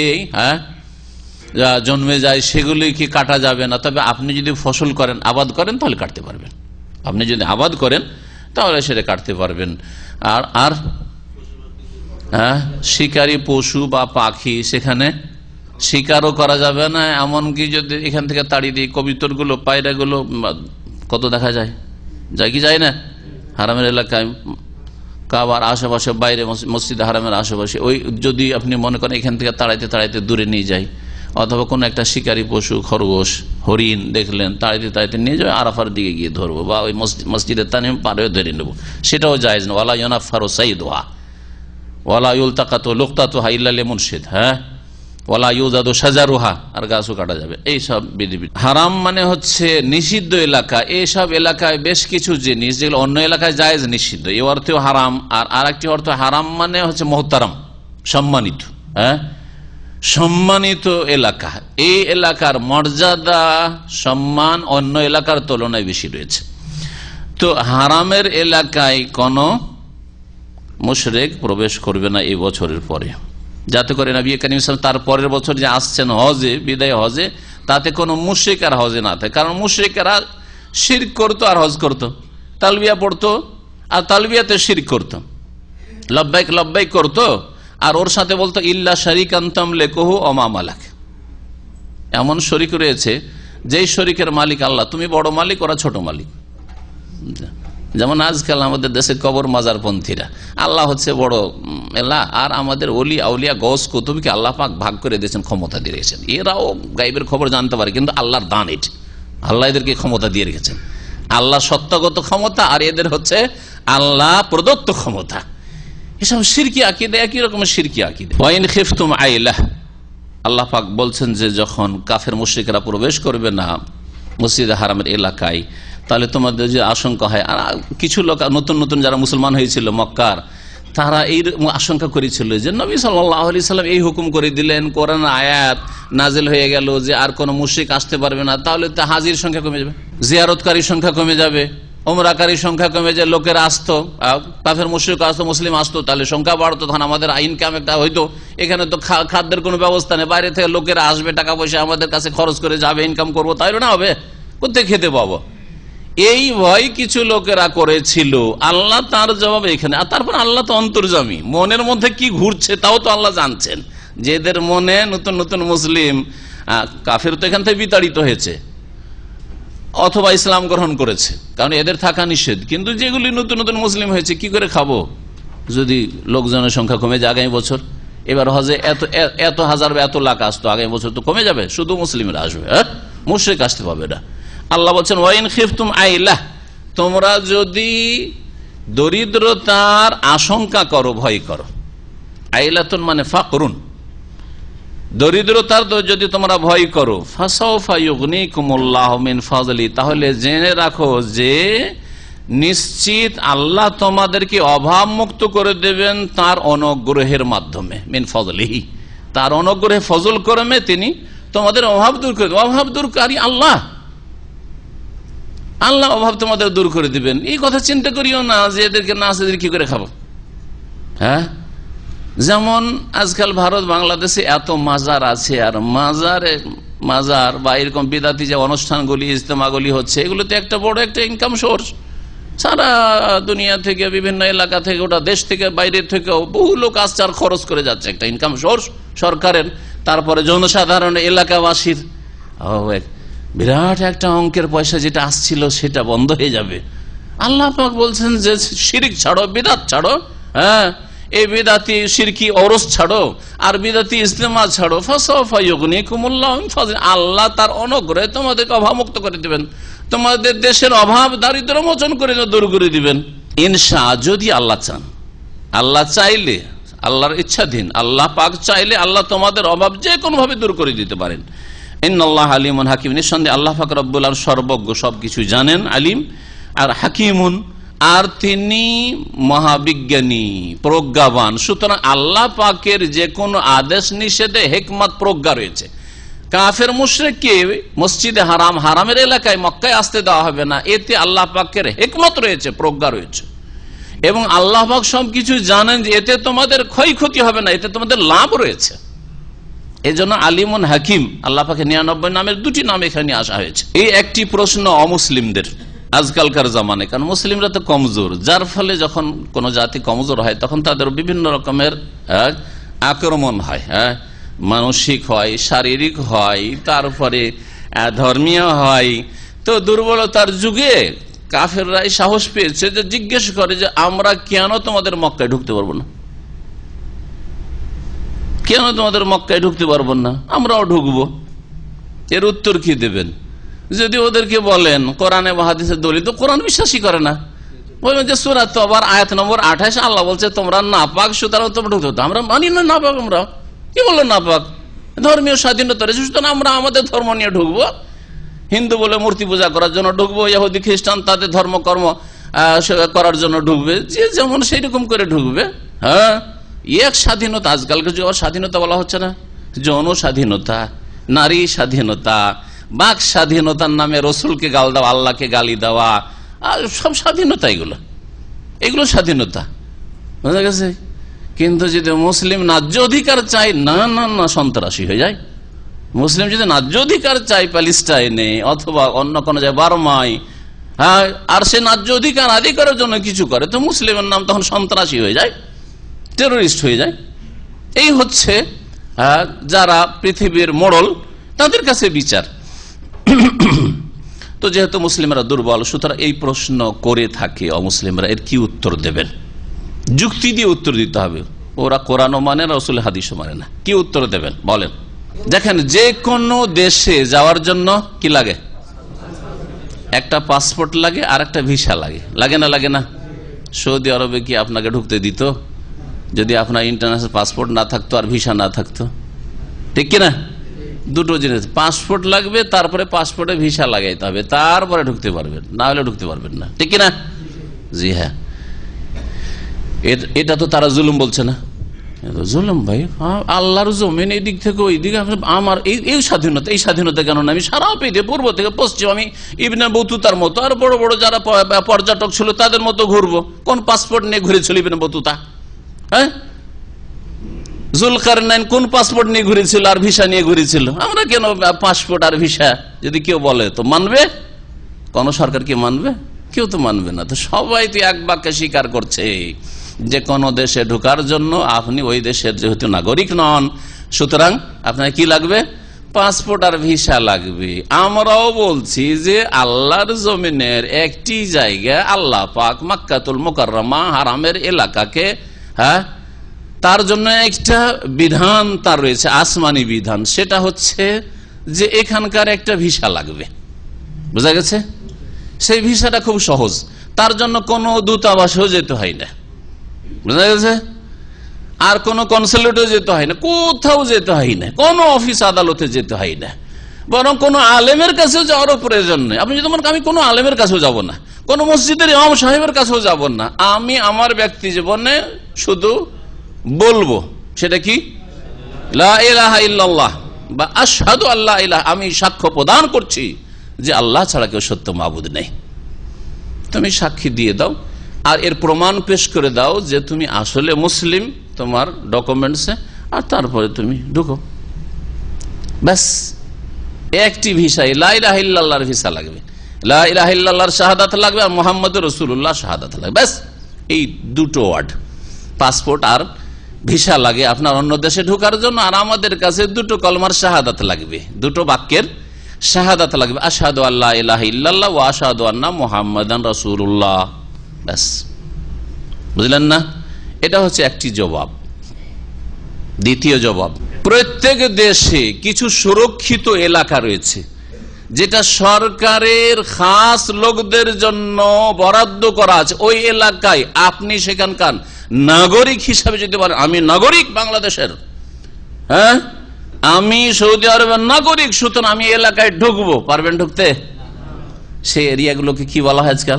জন্মে যায় সেগুলিকে কাটা যাবে না। তবে আপনি যদি ফসল করেন, আবাদ করেন, তাহলে কাটতে পারবেন। আপনি যদি আবাদ করেন তাহলে সেটা কাটতে পারবেন। আর শিকারী পশু বা পাখি সেখানে শিকারও করা যাবে না। এমনকি যদি এখান থেকে তাড়িয়ে দিই, কবিতরগুলো, পায়রাগুলো কত দেখা যায়, যায় কি যায় না হারামের এলাকায়, কাবার আশেপাশে, বাইরে মসজিদ হারামের আশেপাশে, ওই যদি আপনি মনে করেন এখান থেকে তাড়াইতে তাড়াইতে দূরে নিয়ে যায়, অথবা কোনো একটা শিকারী পশু, খরগোশ, হরিণ দেখলেন, তাড়াইতে তাড়াইতে নিয়ে যাবে, আরাফার দিকে গিয়ে ধরবো, বা ওই মসজিদের তানিম পারে ধরে নেবো, সেটাও জায়েজ না। ওয়ালা ইউনাফারু সাইদুহা ওয়ালা ইউলতাকাতু লুকতাতুহা ইল্লা লিমুনশিদ, ওয়ালা ইউজাদু শাজারুহা, আর গাছও কাটা যাবে। এইসব বিধিবিধান। হারাম মানে হচ্ছে নিষিদ্ধ এলাকা। এইসব এলাকায় বেশ কিছু জিনিস যেগুলো অন্য এলাকায় জায়েজ, নিষিদ্ধ, এই অর্থেও হারাম। আর আরেকটি অর্থ হারাম মানে হচ্ছে মুহতারাম, সম্মানিত। সম্মানিত এলাকা, এই এলাকার মর্যাদা, সম্মান অন্য এলাকার তুলনায় বেশি রয়েছে। তো হারামের এলাকায় কোন মুশরিক প্রবেশ করবে না এই বছরের পরে, যাতে করে নবী করিম সাল্লাল্লাহু আলাইহি ওয়াসাল্লাম তার পরের বছর যে আসছেন হজে, বিদায় হজে, তাতে কোনো মুশরিক আর হজে না থাকে। কারণ মুশরিকেরা শিরক করতো আর হজ করতো, তালবিয়া পড়তো আর তালবিয়াতে শিরক করতো, লব্বাইক লব্বাইক করতো, আর ওর সাথে বলতো ইল্লা শারিকান তামলিকুহু ওয়া মালাক। এমন শরিক রয়েছে যেই শরিকের মালিক আল্লাহ, তুমি বড় মালিক, ওরা ছোট মালিক। যেমন আজকাল আমাদের দেশে কবর মাজার পন্থীরা, আল্লাহ হচ্ছে বড় এলা, আর আমাদের ওলি আউলিয়া গৌস কুতুবকে আল্লাহ পাক ভাগ করে দিয়েছেন, ক্ষমতা দিয়ে রেখেছেন। এরাও গায়েবের খবর জানতে পারে, কিন্তু আল্লাহর দান এটি, আল্লাহ এদেরকে ক্ষমতা দিয়ে রেখেছেন। আল্লাহ সত্যগত ক্ষমতা, আর এদের হচ্ছে আল্লাহ প্রদত্ত ক্ষমতা। এসব শিরকি আকীদা, একই রকমের শিরকি আকীদা। ওয়াইন খিফতুম আইলাহ, আল্লাহ পাক বলছেন যে যখন কাফের মুশরিকরা প্রবেশ করবে না মসজিদ হারামের এলাকায়, তাহলে তোমাদের যে আশঙ্কা হয়। আর কিছু লোক নতুন নতুন যারা মুসলমান হয়েছিল মক্কার, তারা এই আশঙ্কা করেছিল যে নবী সাল্লাল্লাহু আলাইহি সাল্লাম এই হুকুম করে দিলেন, কোরআন আয়াত নাজিল হয়ে গেল যে আর কোন মুশরিক আসতে পারবে না, তাহলে তো হাজির সংখ্যা কমে যাবে, জিয়ারতকারীর সংখ্যা কমে যাবে, ওমরাকারীর সংখ্যা কমে যায়, লোকেরা আসতো, কাফের মুশরিক আসতো, মুসলিম আসতো, তাহলে সংখ্যা বাড়তো, তখন আমাদের ইনকাম একটা হইতো। এখানে তো খাদ্যের কোনো ব্যবস্থা নেই, বাইরে থেকে লোকেরা আসবে, টাকা পয়সা আমাদের কাছে খরচ করে যাবে, ইনকাম করবো, তাই না হবে, কোথায় খেতে পাবো। এই ভয় কিছু লোকেরা করেছিল। আল্লাহ তার জবাব এখানে। আর তারপর আল্লাহ তো অন্তর্যামী, মনের মধ্যে কি ঘুরছে তাও তো আল্লাহ জানছেন। যেদের মনে নতুন নতুন মুসলিম, কাফের তো এখান থেকে বিতাড়িত হয়েছে অথবা ইসলাম গ্রহণ করেছে, কারণ এদের থাকা নিষেধ। কিন্তু যেগুলি নতুন নতুন মুসলিম হয়েছে, কি করে খাবো যদি লোকজনের সংখ্যা কমে যায়? আগামী বছর এবার হজে এত হাজার বা এত লাখ আসতো, আগামী বছর তো কমে যাবে, শুধু মুসলিমরা আসবে, মুশরিক আসতে পারবে না। আল্লাহ বলছেন ওয়াইন খিফতুম আইলাহ, তোমরা যদি দরিদ্রতার আশঙ্কা করো, ভয় করো। আইলাতুন মানে ফাকরুন, দরিদ্রতার যদি তোমরা ভয় করো, ফাসাউফা ইউগনিকুমুল্লাহু মিন ফাজলি, তাহলে জেনে রাখো যে নিশ্চিত আল্লাহ তোমাদেরকে অভাব মুক্ত করে দেবেন তার অনুগ্রহের মাধ্যমে। মিন ফাজলিহি, তার অনুগ্রহে, ফজল করমে তিনি তোমাদের অভাব দূর করে দেবেন। অভাব দূরকারী আল্লাহ, আল্লাহ অভাব তোমাদের দূর করে দিবেন। এই কথা চিন্তা করিও না যে এদেরকে না আছে কি করে খাবো। যেমন আজকাল ভারত বাংলাদেশে এত মাজার আছে, আর মাজার বা এরকম বিদাতি যে অনুষ্ঠানগুলি, ইজতেমাগুলি হচ্ছে, এগুলোতে একটা বড় একটা ইনকাম সোর্স। সারা দুনিয়া থেকে, বিভিন্ন এলাকা থেকে, ওটা দেশ থেকে, বাইরের থেকেও বহু লোক আসছে আর খরচ করে যাচ্ছে, একটা ইনকাম সোর্স সরকারের। তারপরে জনসাধারণ এলাকাবাসীর বিরাট একটা অঙ্কের পয়সা যেটা আসছিল সেটা বন্ধ হয়ে যাবে। আল্লাহ পাক বলছেন যে শিরক ছাড়ো, বিদআত ছাড়ো, এই বিদাতি শিরকি ওরস ছাড়ো আর বিদাতি ইজতেমা ছাড়ো, ফাসাফা ইউগনিকুমুল্লাহু মিন ফাযলি, আল্লাহ তার অনুগ্রহে তোমাদেরকে অভাবমুক্ত করে দিবেন, তোমাদের দেশের অভাব দারিদ্র্য মোচন করে দূর করে দিবেন ইনশা, যদি আল্লাহ চান। আল্লাহ চাইলে, আল্লাহর ইচ্ছাধীন, আল্লাহ পাক চাইলে আল্লাহ তোমাদের অভাব যে কোনো ভাবে দূর করে দিতে পারেন। ইন্নাল্লাহ আলিমুন হাকিম, নিঃসন্দেহে আল্লাহ পাক রব্বুল আলামিন সর্বজ্ঞ, সবকিছু জানেন, আলিম আর হাকিমুন, আর তিনি মহাবিজ্ঞানী, প্রজ্ঞাবান। সুতরাং আল্লাহ পাকের যে কোনো আদেশ নিষেধে হিকমত, প্রজ্ঞা রয়েছে। কাফের মুশরিককে মসজিদে হারাম, হারামের এলাকায় মক্কায় আসতে দেওয়া হবে না, এতে আল্লাহ পাকের হিকমত রয়েছে, প্রজ্ঞা রয়েছে। এবং আল্লাহ পাক সবকিছু জানেন যে এতে তোমাদের ক্ষয়ক্ষতি হবে না, এতে তোমাদের লাভ রয়েছে। এই জন্য আলিমুন হাকিম, আল্লাহ পাকে 99 নামের 2টি নাম এখানে আসা হয়েছে। এই একটি প্রশ্ন অমুসলিমদের আজকালকার জামানে, কারণ মুসলিমরা তো কমজোর, যার ফলে যখন কোন জাতি কমজোর হয় তখন তাদের বিভিন্ন রকমের আক্রমণ হয়, মানসিক হয়, শারীরিক হয়, তারপরে ধর্মীয় হয়। তো দুর্বলতার যুগে কাফেররাই সাহস পেয়েছে যে জিজ্ঞেস করে যে আমরা কেন তোমাদের মক্কায় ঢুকতে পারবো না, কেন তোমাদের মক্কায় ঢুকতে পারবো না, আমরাও ঢুকবো। এর উত্তর কি দেবেন? যদি ওদেরকে বলেন কোরআনে বা হাদিসের দলিল, তো কোরআন বিশ্বাসই করে না। বলবেন যে সূরা তওবার আয়াত নম্বর 28 আল্লাহ বলছে তোমরা নাপাক, সুতরাং তোমরা ঢুকতে পারো। আমরা মানি না নাপাক, আমরা কি বললো নাপাক, ধর্মীয় স্বাধীনতা রয়েছে, সুতরাং আমরা আমাদের ধর্ম নিয়ে ঢুকবো। হিন্দু বলে মূর্তি পূজা করার জন্য ঢুকবো, ইহুদি খ্রিস্টান তাদের ধর্মকর্ম করার জন্য ঢুকবে, যে যেমন সেই রকম করে ঢুকবে। হ্যাঁ, এক স্বাধীনতা, আজকালকে যে স্বাধীনতা বলা হচ্ছে না, যৌন স্বাধীনতা, নারী স্বাধীনতা, বাক স্বাধীনতার নামে রসুলকে গাল দেওয়া, আল্লাহকে গালি দেওয়া, আর সব স্বাধীনতা, এগুলো স্বাধীনতা, বুঝা গেছে। কিন্তু যদি মুসলিম ন্যায্য অধিকার চাই, না না না, সন্ত্রাসী হয়ে যায়। মুসলিম যদি ন্যায্য অধিকার চাই প্যালেস্টাইনে অথবা অন্য কোনো জায়গায়, বার্মায়, হ্যাঁ, আর সে ন্যায্য অধিকার আদায় করার জন্য কিছু করে, তো মুসলিমের নাম তখন সন্ত্রাসী হয়ে যায়, টেরোরিস্ট হয়ে যায়। এই হচ্ছে যারা পৃথিবীর মোড়ল, তাদের কাছে বিচার। তো যেহেতু মুসলিমরা দুর্বল, সুতরাং এই প্রশ্ন করে থাকে অমুসলিমরা, এর কি উত্তর দেবেন? যুক্তি দিয়ে উত্তর দিতে হবে। ওরা কোরআনও মানে, রাসূল হাদিসও মানে না, কি উত্তর দেবেন বলেন? দেখেন, যে কোনো দেশে যাওয়ার জন্য কি লাগে? একটা পাসপোর্ট লাগে আর একটা ভিসা লাগে, লাগে না? লাগে না? সৌদি আরবে কি আপনাকে ঢুকতে দিত যদি আপনার ইন্টারন্যাশনাল পাসপোর্ট না থাকতো আর ভিসা না থাকতো? ঠিক কিনা? দুটো জিনিস, পাসপোর্ট লাগবে, তারপরে পাসপোর্টে ভিসা লাগাইতে হবে, তারপরে ঢুকতে পারবেন, না হলে ঢুকতে পারবেন না। ঠিক কিনা? জি হ্যাঁ। এটা তো তারা জুলুম বলছে না? জুলুম ভাই, আল্লাহর জমিন, এই দিক থেকে ওই দিকে আমার এই স্বাধীনতা, এই স্বাধীনতা কেন না? আমি সারা পেটে পূর্ব থেকে পশ্চিম, আমি ইবনে বতুতার মতো আর বড় বড় যারা পর্যটক ছিল তাদের মতো ঘুরবো। কোন পাসপোর্ট নিয়ে ঘুরেছিল ইবনে বতুতা? হ্যাঁ, জুলকারনাইন কোন পাসপোর্ট নিয়ে ঘুরেছিল আর ভিসা নিয়ে ঘুরেছিল? আমরা কেন পাসপোর্ট আর ভিসা? যদি কেউ বলে তো মানবে? কোন সরকার কি মানবে? কেউ তো মানবে না। তো সবাই তো এক বাক্যে স্বীকার করছে যে কোন দেশে ঢোকার জন্য আপনি ওই দেশের যেহেতু নাগরিক নন, সুতরাং আপনার কি লাগবে? পাসপোর্ট আর ভিসা লাগবে। আমরাও বলছি যে আল্লাহর জমিনের একটি জায়গা, আল্লাহ পাক মক্কাতুল মুকাররমা, হারামের এলাকাকে, হ্যাঁ, তার জন্য একটা বিধান তার রয়েছে, আসমানি বিধান। সেটা হচ্ছে যে এখানকার একটা ভিসা লাগবে, বুঝা গেছে? সেই ভিসাটা খুব সহজ, তার জন্য কোনো দূতাবাসেও যেতে হয় না, বুঝা গেছে? আর কোনো কনসুলেটেও যেতে হয় না, কোথাও যেতে হয় না, কোনো অফিস আদালতে যেতে হয় না, বরং কোনো আলেমের কাছেও যাওয়ারও প্রয়োজন নেই। আপনি যদি বলেন আমি কোনো আলেমের কাছেও যাব না, কোনো মসজিদের ইমাম সাহেবের কাছেও যাব না, আমি আমার ব্যক্তি জীবনে শুধু বলবো, সেটা কি? লা ইলাহা ইল্লাল্লাহ বা আশহাদু আল্লা ইলাহা, আমি সাক্ষ্য প্রদান করছি যে আল্লাহ ছাড়া কেউ সত্য মাবুদ নেই। তুমি সাক্ষী দিয়ে দাও আর এর প্রমাণ পেশ করে দাও যে তুমি আসলে মুসলিম, তোমার ডকুমেন্টসে, আর তারপরে তুমি ঢুকো। ব্যাস, একটি ভিসাই লা ইলাহা ইল্লাল্লাহর ভিসা লাগবে, লা ইলাহা ইল্লাল্লাহর শাহাদাত লাগবে, আর মুহাম্মদুর রাসূলুল্লাহ শাহাদাত লাগবে। ব্যাস, এই দুটো ওয়ার্ড, পাসপোর্ট আর ভিসা লাগে আপনার অন্য দেশে ঢোকার জন্য, আর আমাদের কাছে দুটো কলমার শাহাদাত লাগবে, দুটো বাক্যের শাহাদাত লাগবে, আশহাদু আল্লা ইলাহা ইল্লাল্লাহ ওয়া আশহাদু আন্না মুহাম্মাদান রাসূলুল্লাহ। ব্যাস, বুঝলেন না? এটা হচ্ছে একটি জবাব। দ্বিতীয় জবাব, প্রত্যেক দেশে কিছু সুরক্ষিত এলাকা রয়েছে যেটা সরকারের খাস লোকদের জন্য বরাদ্দ করা আছে। ওই এলাকায় আপনি সেখানকার নাগরিক হিসাবে যদি বলেন আমি নাগরিক বাংলাদেশের, হ্যাঁ আমি সৌদি আরবের নাগরিক, সুতরাং আমি এলাকায় ঢুকবো, পারবেন ঢুকতে? সেই এরিয়াগুলোকে কি বলা হয় আজকাল?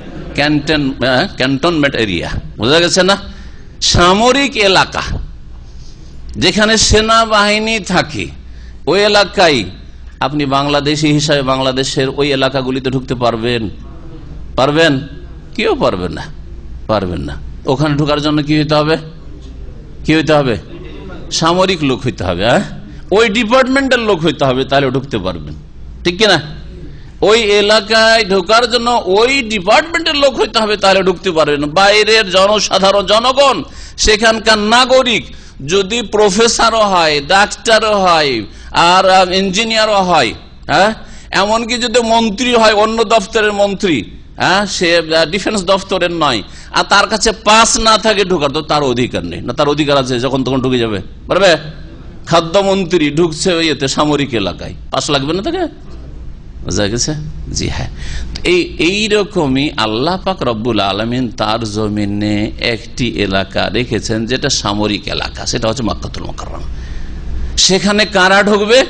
ক্যান্টনমেন্ট এরিয়া, বোঝা গেছে না? সামরিক এলাকা, যেখানে সেনাবাহিনী থাকে, ওই এলাকায় আপনি বাংলাদেশি হিসাবে বাংলাদেশের ওই এলাকাগুলিতে ঢুকতে পারবেন? পারবেন? কেউ পারবেন না, পারবেন না। ওখানে ঢোকার জন্য কি হইতে হবে? কি হইতে হবে? সামরিক লোক হইতে হবে, হ্যাঁ ওই ডিপার্টমেন্টের লোক হইতে হবে, তাহলে ঢুকতে পারবেন, ঠিক কিনা? ওই এলাকায় ঢোকার জন্য ওই ডিপার্টমেন্টের লোক হইতে হবে, তাহলে ঢুকতে পারবেন। বাইরের জনসাধারণ জনগণ, সেখানকার নাগরিক যদি প্রফেসরও হয়, ডাক্তারও হয়, আর ইঞ্জিনিয়ারও হয়, হ্যাঁ এমনকি যদি মন্ত্রী হয়, অন্য দপ্তরের মন্ত্রী, হ্যাঁ সে ডিফেন্স দপ্তরের নয়, আর তার কাছে পাস না থাকে ঢোকার, তো তার অধিকার নেই না? তার অধিকার আছে, যখন তখন ঢুকে যাবে পারবে? খাদ্যমন্ত্রী ঢুকছে ইয়েতে সামরিক এলাকায়, পাস লাগবে না তাকে? বোঝা গেছে? জি হ্যাঁ। এইরকমই আল্লাহ পাক রব্বুল আলামিন তার জমিনে একটি এলাকা রেখেছেন যেটা সামরিক এলাকা, সেটা হচ্ছে মক্কাতুল মুকাররম। সেখানে কারা ঢুকবে?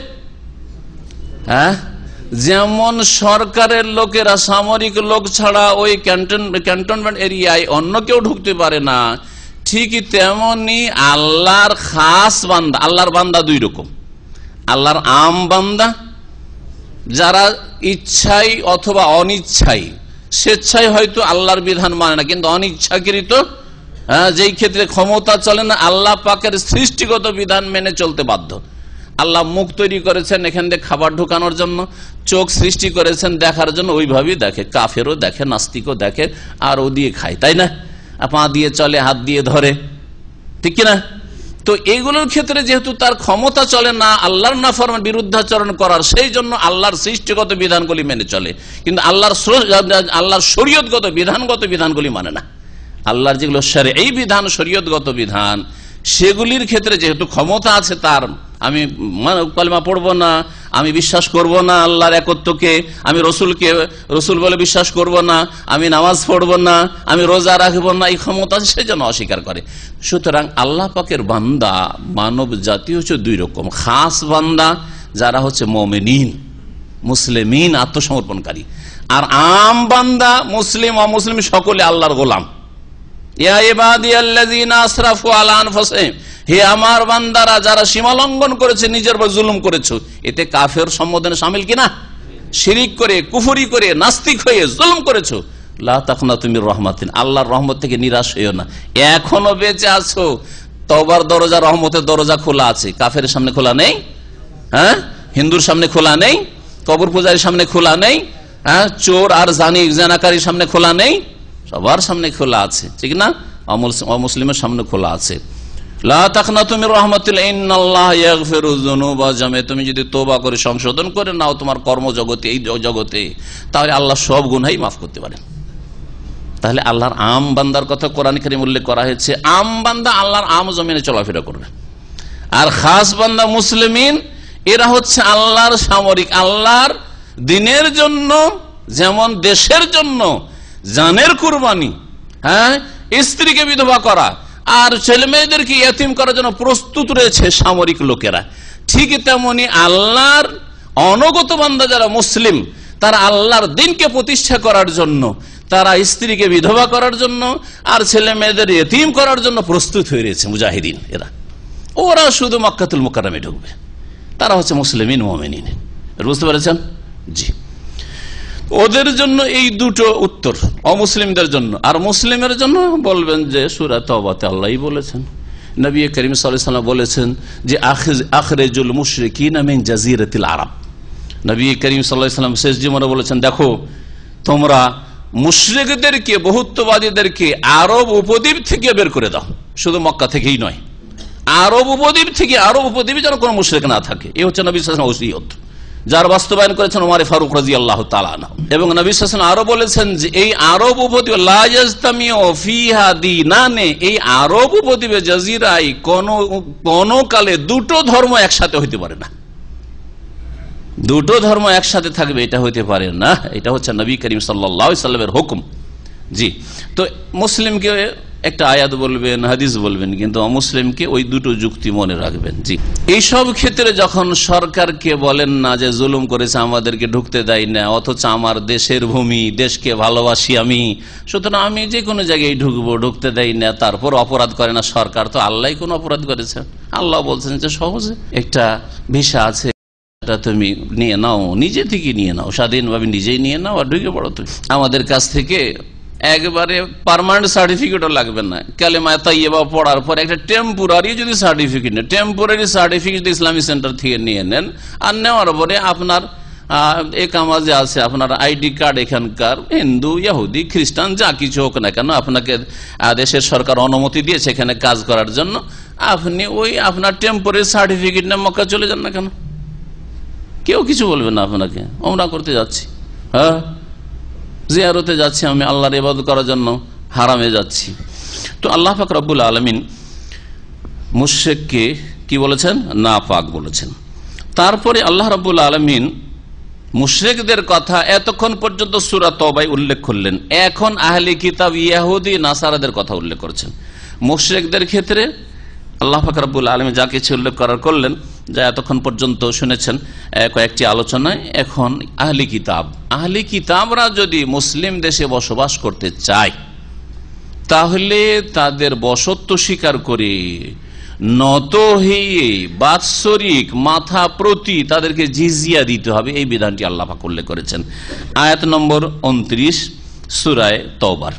হ্যাঁ যেমন সরকারের লোকেরা সামরিক লোক ছাড়া ওই ক্যান্টনমেন্ট এরিয়ায় অন্য কেউ ঢুকতে পারে না, ঠিক তেমনি আল্লাহর খাস বান্দা, আল্লাহর বান্দা দুই রকম। আল্লাহর আম বান্দা, যারা ইচ্ছাই অথবা অনিচ্ছাই, স্বেচ্ছায় হয়তো আল্লাহর বিধান মানে না, কিন্তু অনিচ্ছাকৃত, যেই ক্ষেত্রে ক্ষমতা চলে না, আল্লাহ পাকের সৃষ্টিগত বিধান মেনে চলতে বাধ্য। আল্লাহ মুখ তৈরি করেছেন এখান দিয়ে খাবার ঢুকানোর জন্য, চোখ সৃষ্টি করেছেন দেখার জন্য, ওইভাবেই দেখে, কাফেরও দেখে, নাস্তিকও দেখে, আর ও দিয়ে খায়, তাই না? পা দিয়ে চলে, হাত দিয়ে ধরে, ঠিক কিনা? তো এইগুলোর ক্ষেত্রে যেহেতু তার ক্ষমতা চলে না আল্লাহর নাফরমান বিরুদ্ধাচরণ করার, সেই জন্য আল্লাহর সৃষ্টিগত বিধানগুলি মেনে চলে, কিন্তু আল্লাহর শরীয়তগত বিধানগত বিধানগুলি মানে না। আল্লাহর যেগুলো এই বিধান, শরীয়তগত বিধান, সেগুলির ক্ষেত্রে যেহেতু ক্ষমতা আছে তার, আমি কালেমা পড়বো না, আমি বিশ্বাস করব না আল্লাহর একত্বকে, আমি রসুলকে রসুল বলে বিশ্বাস করব না, আমি নামাজ পড়বো না, আমি রোজা রাখবো না, এই ক্ষমতা সেই জন্য অস্বীকার করে। সুতরাং আল্লাহ পাকের বান্দা, মানব জাতি হচ্ছে দুই রকম। খাস বান্দা যারা হচ্ছে মুমিনিন, মুসলিমিন, আত্মসমর্পণকারী, আর আম বান্দা মুসলিম অমুসলিম সকলে আল্লাহর গোলাম। ইয়া ইবাদিয়াল্লাযীনা আসরাফু আলা আনফুসিহিম, হে আমার বান্দারা যারা সীমা লঙ্ঘন করেছে, নিজের উপর জুলুম করেছো। এতে কাফের সম্বোধনে শামিল কিনা? শিরিক করে, কুফরি করে, নাস্তিক হয়ে জুলুম করেছো, লা তাকনাতু মির রাহমাতিন, আল্লাহর রহমত থেকে নিরাশ হইও না। এখনো বেঁচে আছো, তওবার দরজা, রহমতের দরজা খোলা আছে। কাফের সামনে খোলা নেই, হ্যাঁ হিন্দুর সামনে খোলা নেই, কবর পূজারীর সামনে খোলা নেই, হ্যাঁ চোর আর জানাকারীর সামনে খোলা নেই, সবার সামনে খোলা আছে, ঠিক না? অমুসলিমের সামনে খোলা আছে। লা তাকনাতু মির রাহমাতিল্লাহ ইন্নাল্লাহা ইয়াগফিরু যুনুবা জামিআ, তুমি যদি তওবা করে সংশোধন করে নাও তোমার কর্মজগতে, এই জগতে, তাহলে আল্লাহ সব গুনাহই মাফ করতে পারেন। তাহলে আল্লাহর আম বান্দার কথা কোরআন কারীমে উল্লেখ করা হয়েছে। আম বান্দা আল্লাহর আম জমিনে চলাফেরা করবে, আর খাস বান্দা মুসলিমিন, এরা হচ্ছে আল্লাহর সামরিক, আল্লাহর দ্বীনের জন্য, যেমন দেশের জন্য জানের কুরবানি, হ্যাঁ স্ত্রীকে বিধবা করা, আর ছেলে মেয়েদেরকে ইয়তীম করার জন্য প্রস্তুত রয়েছে সামরিক লোকেরা, ঠিক তেমনি আল্লাহর অনগত বান্দা যারা মুসলিম, তারা আল্লাহর দ্বীনকে প্রতিষ্ঠা করার জন্য, তারা স্ত্রীকে বিধবা করার জন্য আর ছেলে মেয়েদের ইয়তীম করার জন্য প্রস্তুত হয়ে রয়েছে মুজাহিদিন। ওরা শুধু মক্কাতুল মুকাররমে ঢুকবে, তারা হচ্ছে মুসলিমিন মুমিনিন। বুঝতে পেরেছেন? জি। ওদের জন্য এই দুটো উত্তর, অমুসলিমদের জন্য। আর মুসলিমের জন্য বলবেন যে সূরা তাওবাতে আল্লাহই বলেছেন, নবী করিম সাল্লাল্লাহু আলাইহি ওয়াসাল্লাম বলেছেন যে আখরিজুল মুশরিকিনা মিন জাজিরাতিল আরব। নবী করিম সাল্লাল্লাহু আলাইহি ওয়াসাল্লাম শেষ জীবনে বলেছেন, দেখো তোমরা মুশরিকদেরকে, বহুত্ববাদীদেরকে আরব উপদ্বীপ থেকে বের করে দাও, শুধু মক্কা থেকেই নয়, আরব উপদ্বীপ থেকে, আরব উপদ্বীপে যেন কোনো মুশরিক না থাকে। এই হচ্ছে নবী সাল্লাল্লাহু আলাইহি ওয়াসাল্লাম ওসিয়ত। যার বাস্তবায়ন করেছেন ওমর ফারুক রাদিয়াল্লাহু তাআলা আনহু। এবং নবী সাল্লাল্লাহু আলাইহি ওয়াসাল্লাম আরো বলেছেন যে এই আরব উপদ্বীপ লা ইয়াজতামিউ ফিহা দীনানে, এই আরব উপদ্বীপে জাজিরায় কোন কালে দুটো ধর্ম একসাথে হইতে পারে না, দুটো ধর্ম একসাথে থাকবে এটা হইতে পারে না। এটা হচ্ছে নবী করিম সাল্লাল্লাহু আলাইহি ওয়াসাল্লামের হুকুম। জি, তো মুসলিমকে একটা আয়াত বলবেন, হাদিস বলবেন, কিন্তু অমুসলিমকে ওই দুটো যুক্তি মনে রাখবেন। জি, এইসব ক্ষেত্রে যখন সরকারকে বলেন না যে জুলুম করেছে, আমাদেরকে ঢুকতে দেয় না, অথচ আমার দেশের ভূমি, দেশকে ভালোবাসি আমি, সুতরাং আমি যে কোনো জায়গায় ঢুকবো, ঢুকতে দেয় না, তারপর অপরাধ করে না সরকার, তো আল্লাহ কোন অপরাধ করেছে? আল্লাহ বলছেন যে সহজে একটা ভিসা আছে, তুমি নিয়ে নাও, নিজে থেকে নিয়ে নাও, স্বাধীনভাবে নিজেই নিয়ে নাও আর ঢুকে পড়ো। তুমি আমাদের কাছ থেকে একবারে পার্মানেন্ট সার্টিফিকেটও লাগবে না, কালেমায়ে তাইয়্যিবা পড়ার পর একটা টেম্পোরারি যদি সার্টিফিকেট নেন, টেম্পোরারি সার্টিফিকেট ইসলামী সেন্টার থেকে নিয়ে নেন, আর নেওয়ার পরে আপনার একামা যে আছে, আপনার আইডি কার্ড এখানকার হিন্দু, ইহুদি, খ্রিস্টান যা কিছু হোক না কেন, আপনাকে দেশের সরকার অনুমতি দিয়েছে এখানে কাজ করার জন্য, আপনি ওই আপনার টেম্পোরারি সার্টিফিকেট নিয়ে মক্কা চলে যান না কেন, কেউ কিছু বলবে না আপনাকে। ওমরা করতে যাচ্ছি, হ্যাঁ জিয়ারতে যাচ্ছি, আমি আল্লাহর ইবাদত করার জন্য হারামে যাচ্ছি। তো আল্লাহ পাক রব্বুল আলামিন মুশরিককে কি বলেছেন? নাপাক বলেছেন। তারপরে আল্লাহ রব্বুল আলামিন মুশরিকদের কথা এতক্ষণ পর্যন্ত সূরা তওবায় উল্লেখ করলেন, এখন আহলে কিতাব ইহুদি নাসারাদের কথা উল্লেখ করেছেন। মুশরিকদের ক্ষেত্রে আল্লাহ পাক রব্বুল আলামিন যা কিছু উল্লেখ করার করলেন, যা এতক্ষণ পর্যন্ত শুনেছেন কয়েকটি আলোচনায়, এখন আহলি কিতাবরা যদি মুসলিম দেশে বসবাস করতে চায়, তাহলে তাদের বসত্ব স্বীকার করে নত হয়ে বাৎসরিক মাথা প্রতি তাদেরকে জিজিয়া দিতে হবে, এই বিধানটি আল্লাহ পাক উল্লেখ করেছেন আয়াত নম্বর 29 সূরা তওবার।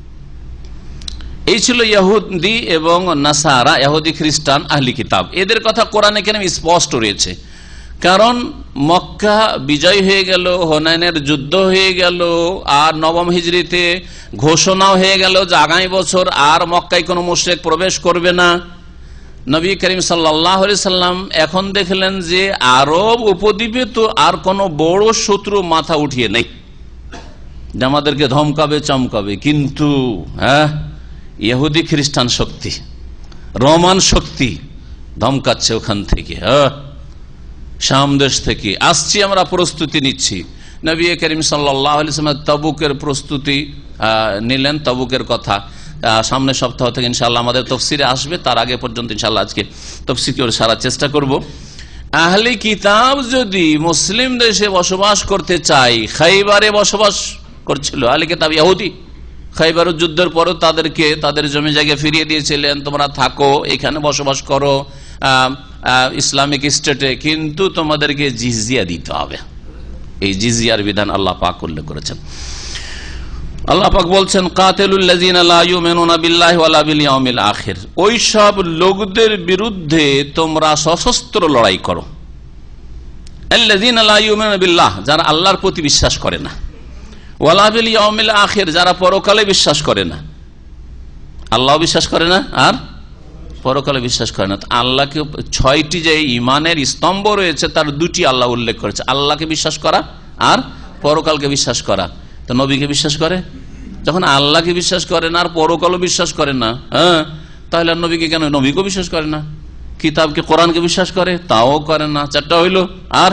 এই ছিল ইহুদি এবং নাসারা, ইহুদি খ্রিস্টান আহলি কিতাব, এদের কথা কোরআনে কারীমে স্পষ্ট রয়েছে। কারণ মক্কা বিজয় হয়ে গেল, হুনাইনের যুদ্ধ হয়ে গেল, আর নবম হিজরিতে ঘোষণা হয়ে গেল যে আগামী বছর আর মক্কায় কোনো মুশরিক প্রবেশ করবে না। নবী করিম সাল্লাল্লাহু আলাইহি সাল্লাম এখন দেখলেন যে আরব উপদ্বীপে তো আর কোনো বড় শত্রু মাথা উঠিয়ে নেই যে আমাদেরকে ধমকাবে চমকাবে, কিন্তু ইহুদি খ্রিস্টান শক্তি, রোমান শক্তি ধমকাচ্ছে ওখান থেকে, শাম দেশ থেকে আসছি, আমরা প্রস্তুতি নিচ্ছি। নবী করিম সাল্লাল্লাহু আলাইহি ওয়াসাল্লাম তাবুকের প্রস্তুতি নিলেন, তাবুকের কথা সামনে সপ্তাহ থেকে ইনশাআল্লাহ আমাদের তফসিরে আসবে, তার আগে পর্যন্ত ইনশাআল্লাহ আজকে তফসির করে সারার চেষ্টা করব। আহলে কিতাব যদি মুসলিম দেশে বসবাস করতে চায়, খাইবারে বসবাস করছিল আহলে কিতাব ইহুদি, খাইবারের যুদ্ধের পরও তাদেরকে তাদের জমি জায়গা ফিরিয়ে দিয়েছিলেন, তোমরা থাকো এখানে বসবাস করো ইসলামিক স্টেটে, কিন্তু তোমাদেরকে জিজিয়া দিতে হবে। এই জিজিয়ার বিধান আল্লাহ পাক উল্লেখ করেছেন। আল্লাহ পাক বলছেন কাতিলুল্লাযিনা লা ইউমিনুনা বিল্লাহি ওয়ালা বিল ইয়াউমিল আখির, ওই সব লোকদের বিরুদ্ধে তোমরা সশস্ত্র লড়াই করো। আল্লাযিনা লা ইউমিনুনা বিল্লাহ, যারা আল্লাহর প্রতি বিশ্বাস করে না, ওয়ালা বিল ইয়াউমিল আখির, যারা পরকালে বিশ্বাস করে না, আল্লাহ বিশ্বাস করে না আর পরকালে বিশ্বাস করে না। আল্লাহকে 6টি যে ইমানের স্তম্ভ রয়েছে তার 2টি আল্লাহ উল্লেখ করেছে, আল্লাহকে বিশ্বাস করা আর পরকালকে বিশ্বাস করা। তো নবীকে বিশ্বাস করে, যখন আল্লাহকে বিশ্বাস করে না আর পরকালও বিশ্বাস করে না, তাহলে আর নবীকে কেন? নবীকেও বিশ্বাস করে না। কিতাবকে কোরআনকে বিশ্বাস করে, তাও করে না, 4টা হইল। আর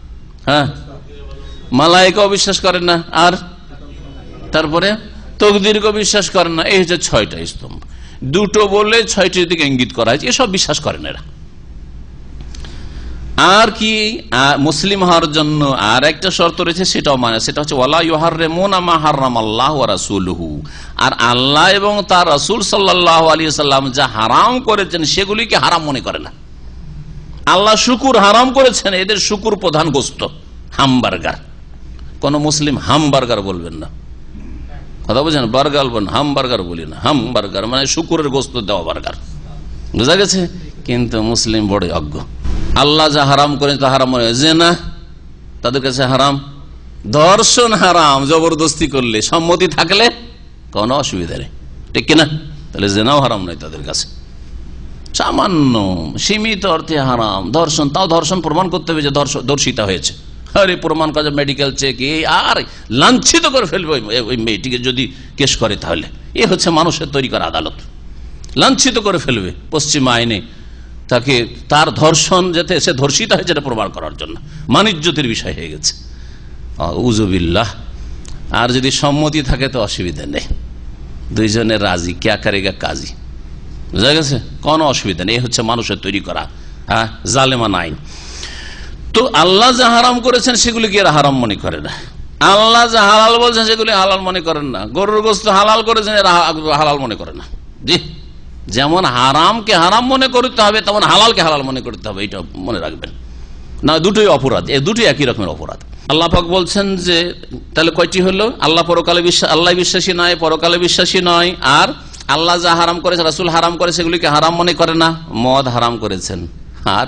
মালায়েকাও বিশ্বাস করে না, আর তারপরে তকদিরকেও বিশ্বাস করে না। এই হচ্ছে 6টা স্তম্ভ, 2টো বলে 6টির দিকে ইঙ্গিত করা হয়েছে, এসব বিশ্বাস করে না এরা। আর কি মুসলিম হওয়ার জন্য আর একটা শর্ত রয়েছে, সেটাও মানে, সেটা হচ্ছে ওয়ালা ইউহাররিমুনা মা হারামাল্লাহু ওয়া রাসূলুহু, আর আল্লাহ এবং তার রাসূল সাল্লাল্লাহু আলাইহি ওয়াসাল্লাম যা হারাম করেছেন সেগুলিকে হারাম মনে করে না। আল্লাহ শুকুর হারাম করেছেন, এদের শুকুর প্রধান গোশত হামবার্গার। কোন মুসলিম হামবার্গার বলবেন না, কথা বুঝেন? বার্গার বলেন, হামবার্গার বলি না। হামবার্গার মানে শুকুরের গোশত দেওয়া বার্গার, বুঝা গেছে? কিন্তু মুসলিম বড় অজ্ঞ। আল্লাহ যা হারাম করেন তা হারাম মনে হয়, জেনা তাদের কাছে হারাম, ধর্ষণ হারাম, জবরদস্তি করলে সম্মতি থাকলে কোনো অসুবিধা নেই, ঠিক কিনা? তাহলে জেনাও হারাম নয় তাদের কাছে, সামান্য সীমিত অর্থে হারাম। ধর্ষণ, তাও ধর্ষণ প্রমাণ করতে হবে যে ধর্ষিতা হয়েছে, আরে প্রমাণ করা মেডিকেল চেক আর লাঞ্ছিত করে ফেলবে ওই মেয়েটিকে যদি কেস করে, তাহলে এ হচ্ছে মানুষের তৈরি করা আদালত। লাঞ্ছিত করে ফেলবে পশ্চিমা আইনে তাকে, তার ধর্ষণ যাতে সে ধর্ষিত হয়েছে এটা প্রমাণ করার জন্য মানিজ্যতের বিষয় হয়ে গেছে। উযুবিল্লাহ। আর যদি সম্মতি থাকে তো অসুবিধা নেই, দুইজনের রাজি, ক্যা করেগা কাজী, বুঝা গেছে, কোনো অসুবিধা নেই। এই হচ্ছে মানুষের তৈরি করা জালেমান আইন। তো আল্লাহ যা হারাম করেছেন সেগুলিকে এরা হারাম মনে করে না, আল্লাহ যা হালাল বলছেন সেগুলি হালাল মনে করেন না। গরুর গোশত হালাল করেছেন, এরা হালাল মনে করে না। জি, যেমন হারামকে হারাম মনে করতে হবে তেমন হালালকে হালাল মনে করতে হবে, এটা মনে রাখবেন। না, দুটোই অপরাধ, এই দুটোই একই রকমের অপরাধ। আল্লাহ পাক বলছেন যে তাহলে কয়টি হলো? আল্লাহ পরকালে আল্লাহ বিশ্বাসী নয়, পরকালে বিশ্বাসী নয়, আর আল্লাহ যা হারাম করেছে, রাসূল হারাম করে সেগুলিকে হারাম মনে করে না। মদ হারাম করেছেন, আর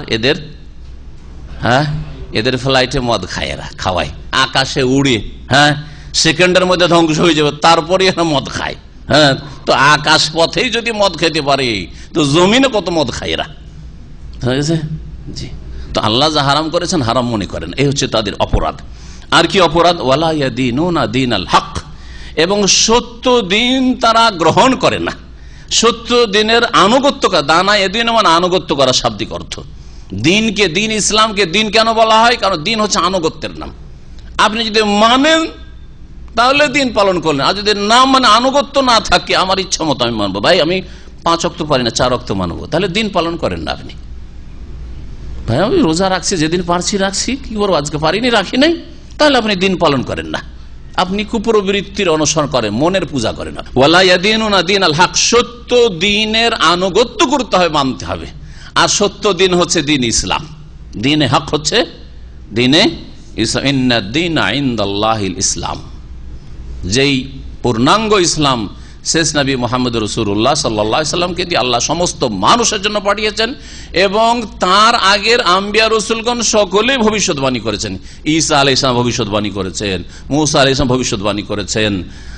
এদের ফ্লাইটে মদ খায়, এরা খাওয়ায়, আকাশে উড়ে, সেকেন্ডের মধ্যে ধ্বংস হয়ে যাবে, তারপরে এরা মদ খায়। তো আকাশ পথেই যদি মদ খেতে পারে তো জমিনে কত মদ খায় এরা, ঠিক আছে? জি, তো আল্লাহ যা হারাম করেছেন হারাম মনে করেন, এই হচ্ছে তাদের অপরাধ। আর কি অপরাধ? ওয়ালা ইয়াদিনুনা দীনাল হক, এবং সত্য দিন তারা গ্রহণ করে না। সত্য দিনের আনুগত্য করা, দানা এদিন মানে আনুগত্য করা শাব্দিক অর্থ। দিনকে, দিন ইসলামকে দিন কেন বলা হয়? কারণ দিন হচ্ছে আনুগত্যের নাম। আপনি যদি মানেন তাহলে দিন পালন করলেন, আর যদি না মানে, আনুগত্য না থাকে, আমার ইচ্ছা মতো আমি মানবো, ভাই আমি 5 ওয়াক্ত পারি না 4 ওয়াক্ত মানবো, তাহলে দিন পালন করেন না আপনি। ভাই আমি রোজা রাখছি, যেদিন পারছি রাখছি, কি করবো, আজকে পারিনি, রাখি নাই, তাহলে আপনি দিন পালন করেন না, আপনি কুপ্রবৃত্তির অনুসরণ করেন, মনের পূজা করেন না। ওয়ালা ইয়াদিনুনা দীনাল হক, সত্য দিনের আনুগত্য করতে হবে, মানতে হবে। আর সত্য দিন হচ্ছে দিন ইসলাম, দিনে হক হচ্ছে দিনে ইসলাম। ইন্নাদ-দীনা ইনদাল্লাহিল ইসলাম, যেই পূর্ণাঙ্গ ইসলাম শেষ নবী মুহাম্মদ রাসূলুল্লাহ সাল্লাল্লাহু আলাইহি সাল্লামকে দিয়ে আল্লাহ সমস্ত মানুষের জন্য পাঠিয়েছেন, এবং তার আগের আম্বিয়া রাসূলগণ সকলেই ভবিষ্যৎবাণী করেছেন। ঈসা আলাইহিস সালাম ভবিষ্যৎবাণী করেছেন, মুসা আলাইহিস সালাম ভবিষ্যৎবাণী করেছেন,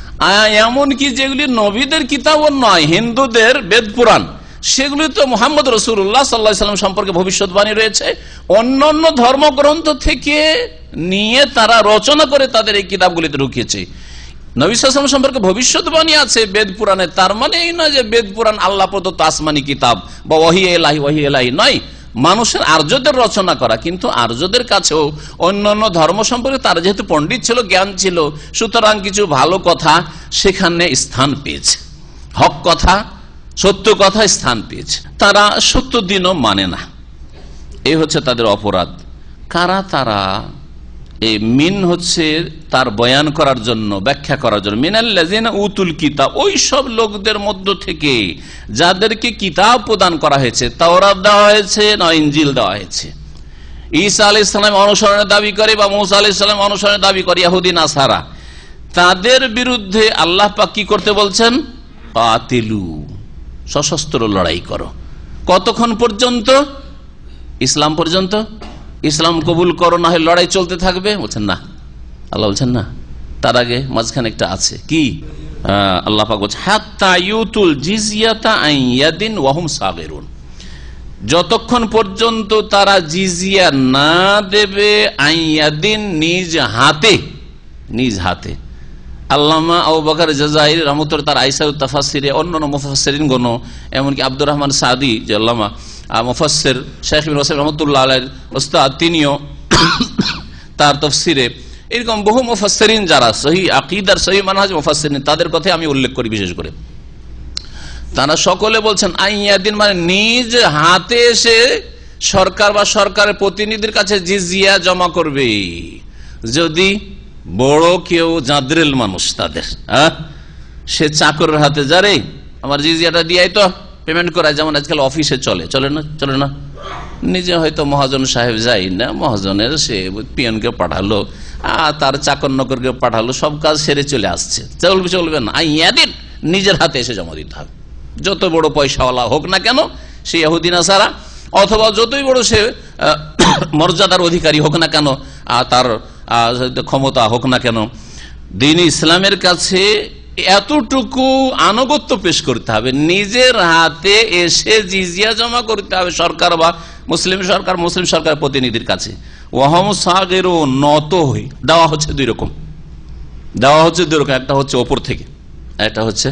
এমনকি যেগুলি নবীদের কিতাবও নয়, হিন্দুদের বেদ পুরাণ, সেগুলি তো মুহাম্মদ রাসূলুল্লাহ সাল্লাল্লাহু আলাইহি সাল্লাম সম্পর্কে ভবিষ্যৎবাণী রয়েছে। অন্যান্য ধর্মগ্রন্থ থেকে নিয়ে তারা রচনা করে তাদের এই কিতাবগুলিতে ঢুকিয়েছে। নবী সাল্লাল্লাহু আলাইহি ওয়াসাল্লাম সম্পর্কে ভবিষ্যৎবাণী আছে বেদ পুরাণে, তার মানে এই নয় যে বেদ পুরাণ আল্লাহ প্রদত্ত আসমানি কিতাব বা ওহী ইলাহি নয়, মানুষের আর্যদের রচনা করা। কিন্তু আর্যদের কাছেও অন্যান্য ধর্ম সম্পর্কে তারা যেহেতু পণ্ডিত ছিল, জ্ঞান ছিল, সুতরাং কিছু ভালো কথা সেখানে স্থান পেয়েছে, হক কথা, সত্য কথা স্থান পেয়েছে। তারা সত্য দিনও মানে না, এই হচ্ছে তাদের অপরাধ। কারা তারা? এই মিন হচ্ছে তার বয়ান করার জন্য, ব্যাখ্যা করার জন্য। মিনাল্লাযিনা উতুল কিতাব, ওই সব লোকদের মধ্য থেকে যাদেরকে কিতাব প্রদান করা হয়েছে, তাওরাত দেওয়া হয়েছে না ইনজিল দেওয়া হয়েছে। ঈসা আলাইহিস সালাম অনুসরণের দাবি করে বা মুসা আলাইহিস সালাম অনুসরণের দাবি করে ইহুদি নাসারা, তাদের বিরুদ্ধে আল্লাহ পাক কি করতে বলছেন? কাতিলু, সশস্ত্র লড়াই করো। কতক্ষণ পর্যন্ত? ইসলাম পর্যন্ত। ইসলাম কবুল করো, না হয় লড়াই চলতে থাকবে। বলছেন না, আল্লাহ বলছেন না, তার আগে মাঝখানে একটা আছে কি? আল্লাহ পাক বলছেন হাত্তা ইউতুল জিজিয়াতা আন ইয়াদিন ওয়া হুম সাগিরুন, যতক্ষণ পর্যন্ত তারা জিজিয়া না দেবে, আন ইয়াদিন, নিজ হাতে, নিজ হাতে। আল্লামা আবু বকর জাযাইরি রাহমাতুল্লাহ তার আইসারুত তাফসিরে, অন্যান্য মুফাসসিরিন গণ, এমনকি আব্দুর রহমান সাদি যে আল্লামা মুফাসসির শেখ ইবনে ওয়াসিম রাহমাতুল্লাহ আলাইহির ওস্তাদ, তিনিও তার তাফসিরে, এরকম বহু মুফাসসিরিন যারা সহিহ আকীদার সহিহ মানহাজ মুফাসসিরিন, তাদের কথা আমি উল্লেখ করি বিশেষ করে। তারা সকলে বলছেন আইয়াদিন মানে নিজ হাতে এসে সরকার বা সরকারের প্রতিনিধির কাছে জিজিয়া জমা করবে। যদি বড় কেউ জাদরেল মানুষ তাদের, সে চাকরের হাতে যারে আমার জিজিয়াটা দিয়ে তো পেমেন্ট করায়, যেমন আজকাল অফিসে চলে না, নিজে হয়তো মহাজন সাহেব যাই না, মহাজনের সে পিয়নকে পাঠালো, তার চাকর নকরকে পাঠালো, সব কাজ সেরে চলে আসছে, চলবে না, ইয়াদিন নিজের হাতে এসে জমা দিতে হবে। যত বড় পয়সাওয়ালা হোক না কেন সে ইহুদি নাসারা, অথবা যতই বড় সে মর্যাদার অধিকারী হোক না কেন, তার ক্ষমতা হোক না কেন, দ্বীন ইসলামের কাছে এতটুকু আনুগত্য পেশ করতে হবে, নিজের হাতে এসে জিজিয়া জমা করতে হবে সরকার বা মুসলিম সরকার প্রতিনিধির কাছে। ওয়াহম সাগেরও নত হই দেওয়া হচ্ছে দুই রকম, একটা হচ্ছে ওপর থেকে, একটা হচ্ছে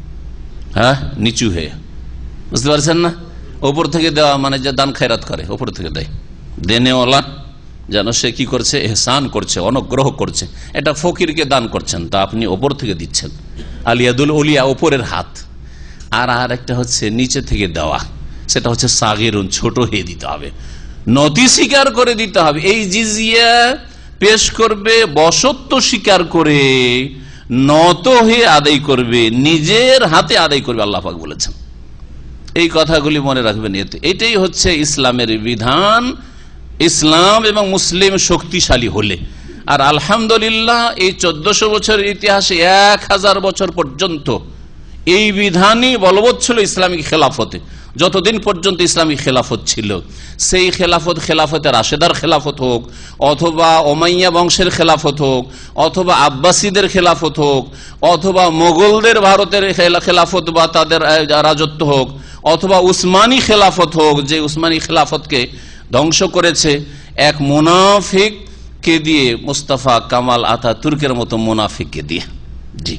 নিচু হয়ে। বুঝতে পারছেন না? ওপর থেকে দেওয়া মানে যে দান খায়রাত করে, ওপর থেকে দেয় দেনেওয়ালা, যেন সে কি করছে, এহসান করছে, অনুগ্রহ করছে। এটা ফকিরকে দান করছেন, তা আপনি ওপর থেকে দিচ্ছেন, আলিয়াদুল উলিয়া, ওপরের হাত। আর একটা হচ্ছে নিচে থেকে দেওয়া, সেটা হচ্ছে সাগিরুন, ছোট হয়ে দিতে হবে, নতি স্বীকার করে দিতে হবে। এই জিজিয়া পেশ করবে বশত্ব স্বীকার করে, নত হয়ে আদায় করবে, নিজের হাতে আদায় করবে, আল্লাহ পাক বলেছেন। এই কথাগুলি মনে রাখবেন। এটাই হচ্ছে ইসলামের বিধান। ইসলাম এবং মুসলিম শক্তিশালী হলে, আর আলহামদুলিল্লাহ এই 1400 বছরের ইতিহাসে 1000 বছর পর্যন্ত এই বিধানই বলবৎ ছিল ইসলামিক খেলাফতে। যতদিন পর্যন্ত ইসলামিক খেলাফত ছিল, সেই খেলাফতে রাশেদার খেলাফত হোক, অথবা ওমাইয়া বংশের খেলাফত হোক, অথবা আব্বাসীদের খেলাফত হোক, অথবা মোগলদের ভারতের খেলাফত বা তাদের রাজত্ব হোক, অথবা উসমানী খেলাফত হোক, যে উসমানী খেলাফতকে ধ্বংস করেছে এক মুনাফিককে দিয়ে, মুস্তাফা কামাল আতাতুর্কের মতো মুনাফিককে দিয়ে। জি,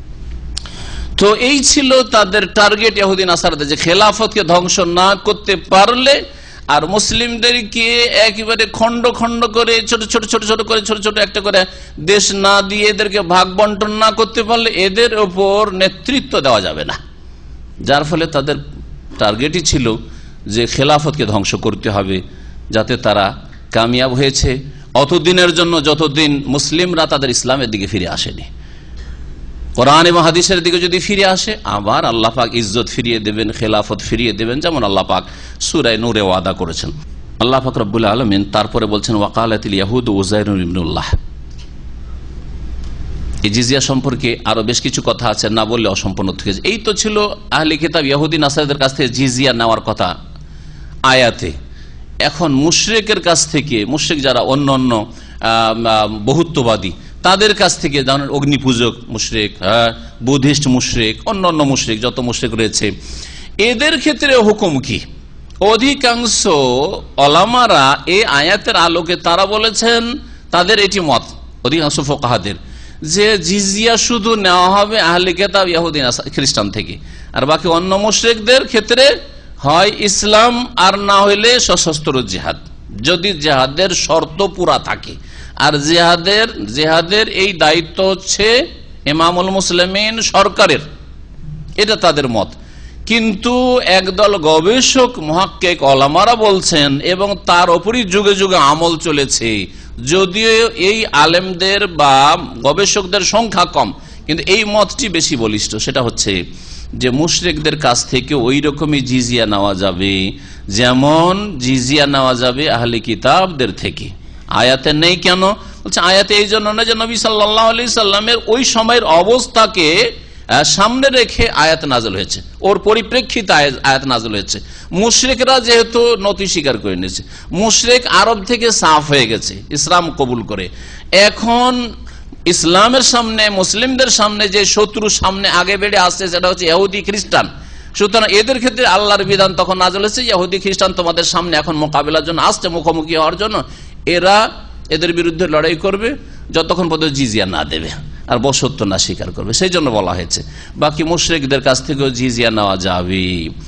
তো এই ছিল তাদের টার্গেট ইহুদি নাসারাদের, যে খেলাফতকে ধ্বংস না করতে পারলে আর মুসলিমদেরকে একেবারে খন্ড খন্ড করে ছোট ছোট একটা করে দেশ না দিয়ে, এদেরকে ভাগ বন্টন না করতে পারলে এদের ওপর নেতৃত্ব দেওয়া যাবে না। যার ফলে তাদের টার্গেটই ছিল যে খেলাফতকে ধ্বংস করতে হবে, যাতে তারা কামিয়াব হয়েছে অতদিনের জন্য যতদিন মুসলিমরা তাদের ইসলামের দিকে ফিরে আসেনি। কোরআন এবং হাদিসের দিকে যদি ফিরে আসে, আবার আল্লাহ পাক ইজ্জত ফিরিয়ে দেবেন, খেলাফত ফিরিয়ে দেবেন, যেমন আল্লাহ পাক সূরা নূরে ওয়াদা করেছেন। আল্লাহ পাক রব্বুল আলামিন তারপরে বলছেন, ওয়াকালাতিল ইয়াহুদ উযাইর ইবনুল্লাহ। এই জিজিয়া সম্পর্কে আরো বেশ কিছু কথা আছে, না বললে অসম্পূর্ণ থেকে যায়। এই তো ছিল আহলে কিতাব ইহুদি নাসারাদের কাছ থেকে জিজিয়া নেওয়ার কথা আয়াতে। এখন মুশরিকের কাছ থেকে, মুশরিক যারা অন্য অন্য বহুত্ববাদী, তাদের কাছ থেকে, যেমন অগ্নিপূজক মুশরিক, বুদ্ধিস্ট মুশরিক, অন্য অন্য মুশরিক, যত মুশরিক রয়েছে, এদের ক্ষেত্রে হুকুম কি? অধিকাংশ ওলামারা এই আয়াতের আলোকে তারা বলেছেন, তাদের এটি মত, অধিকাংশ ফুকাহাদের, যে জিজিয়া শুধু নেওয়া হবে আহলে কিতাব ইহুদি খ্রিস্টান থেকে, আর বাকি অন্য মুশরিকদের ক্ষেত্রে হয় ইসলাম, আর না হইলে সশস্ত্র জিহাদ, যদি জিহাদের শর্ত পুরা থাকে। আর জিহাদের এই দায়িত্ব হচ্ছে ইমামুল মুসলিমিন, সরকারের, এটা তাদের মত। কিন্তু একদল গবেষক মুহাক্কিক ওলামারা বলছেন, এবং তার উপরই যুগে যুগে আমল চলেছে, যদিও এই আলেমদের বা গবেষকদের সংখ্যা কম, কিন্তু এই মতটি বেশি বলিষ্ঠ। সেটা হচ্ছে যে মুশরিকদের কাছ থেকে ওই রকমই জিজিয়া নেওয়া যাবে, যেমন জিজিয়া নেওয়া যাবে আহলে কিতাবদের থেকে। আয়াতে নেই কেন? বলছে আয়াতে এই জন্য না যে নবী সাল্লাল্লাহু আলাইহি সাল্লামের ওই সময়ের অবস্থাকে সামনে রেখে আয়াত নাযিল হয়েছে, ওর পরিপ্রেক্ষিতে আয়াত নাযিল হয়েছে। মুশরিকরা যেহেতু নতি স্বীকার করে নিয়েছে, মুশরিক আরব থেকে সাফ হয়ে গেছে ইসলাম কবুল করে, এখন ইসলামের সামনে, মুসলিমদের সামনে যে শত্রু সামনে আগে বেড়ে আসছে, সেটা হচ্ছে ইহুদি খ্রিস্টান। সুতরাং এদের ক্ষেত্রে আল্লাহর বিধান তখন নাযিল হয়েছে, ইহুদি খ্রিস্টান তোমাদের সামনে এখন মোকাবিলার জন্য আসছে, মুখোমুখি হওয়ার জন্য। এদের বিরুদ্ধে লড়াই করবে যতক্ষণ পর্যন্ত জিজিয়া না দেবে আর বশত্ব না স্বীকার করবে, সেই জন্য বলা হয়েছে। বাকি মুশরিকদের কাছ থেকেও জিজিয়া নেওয়া যাবে।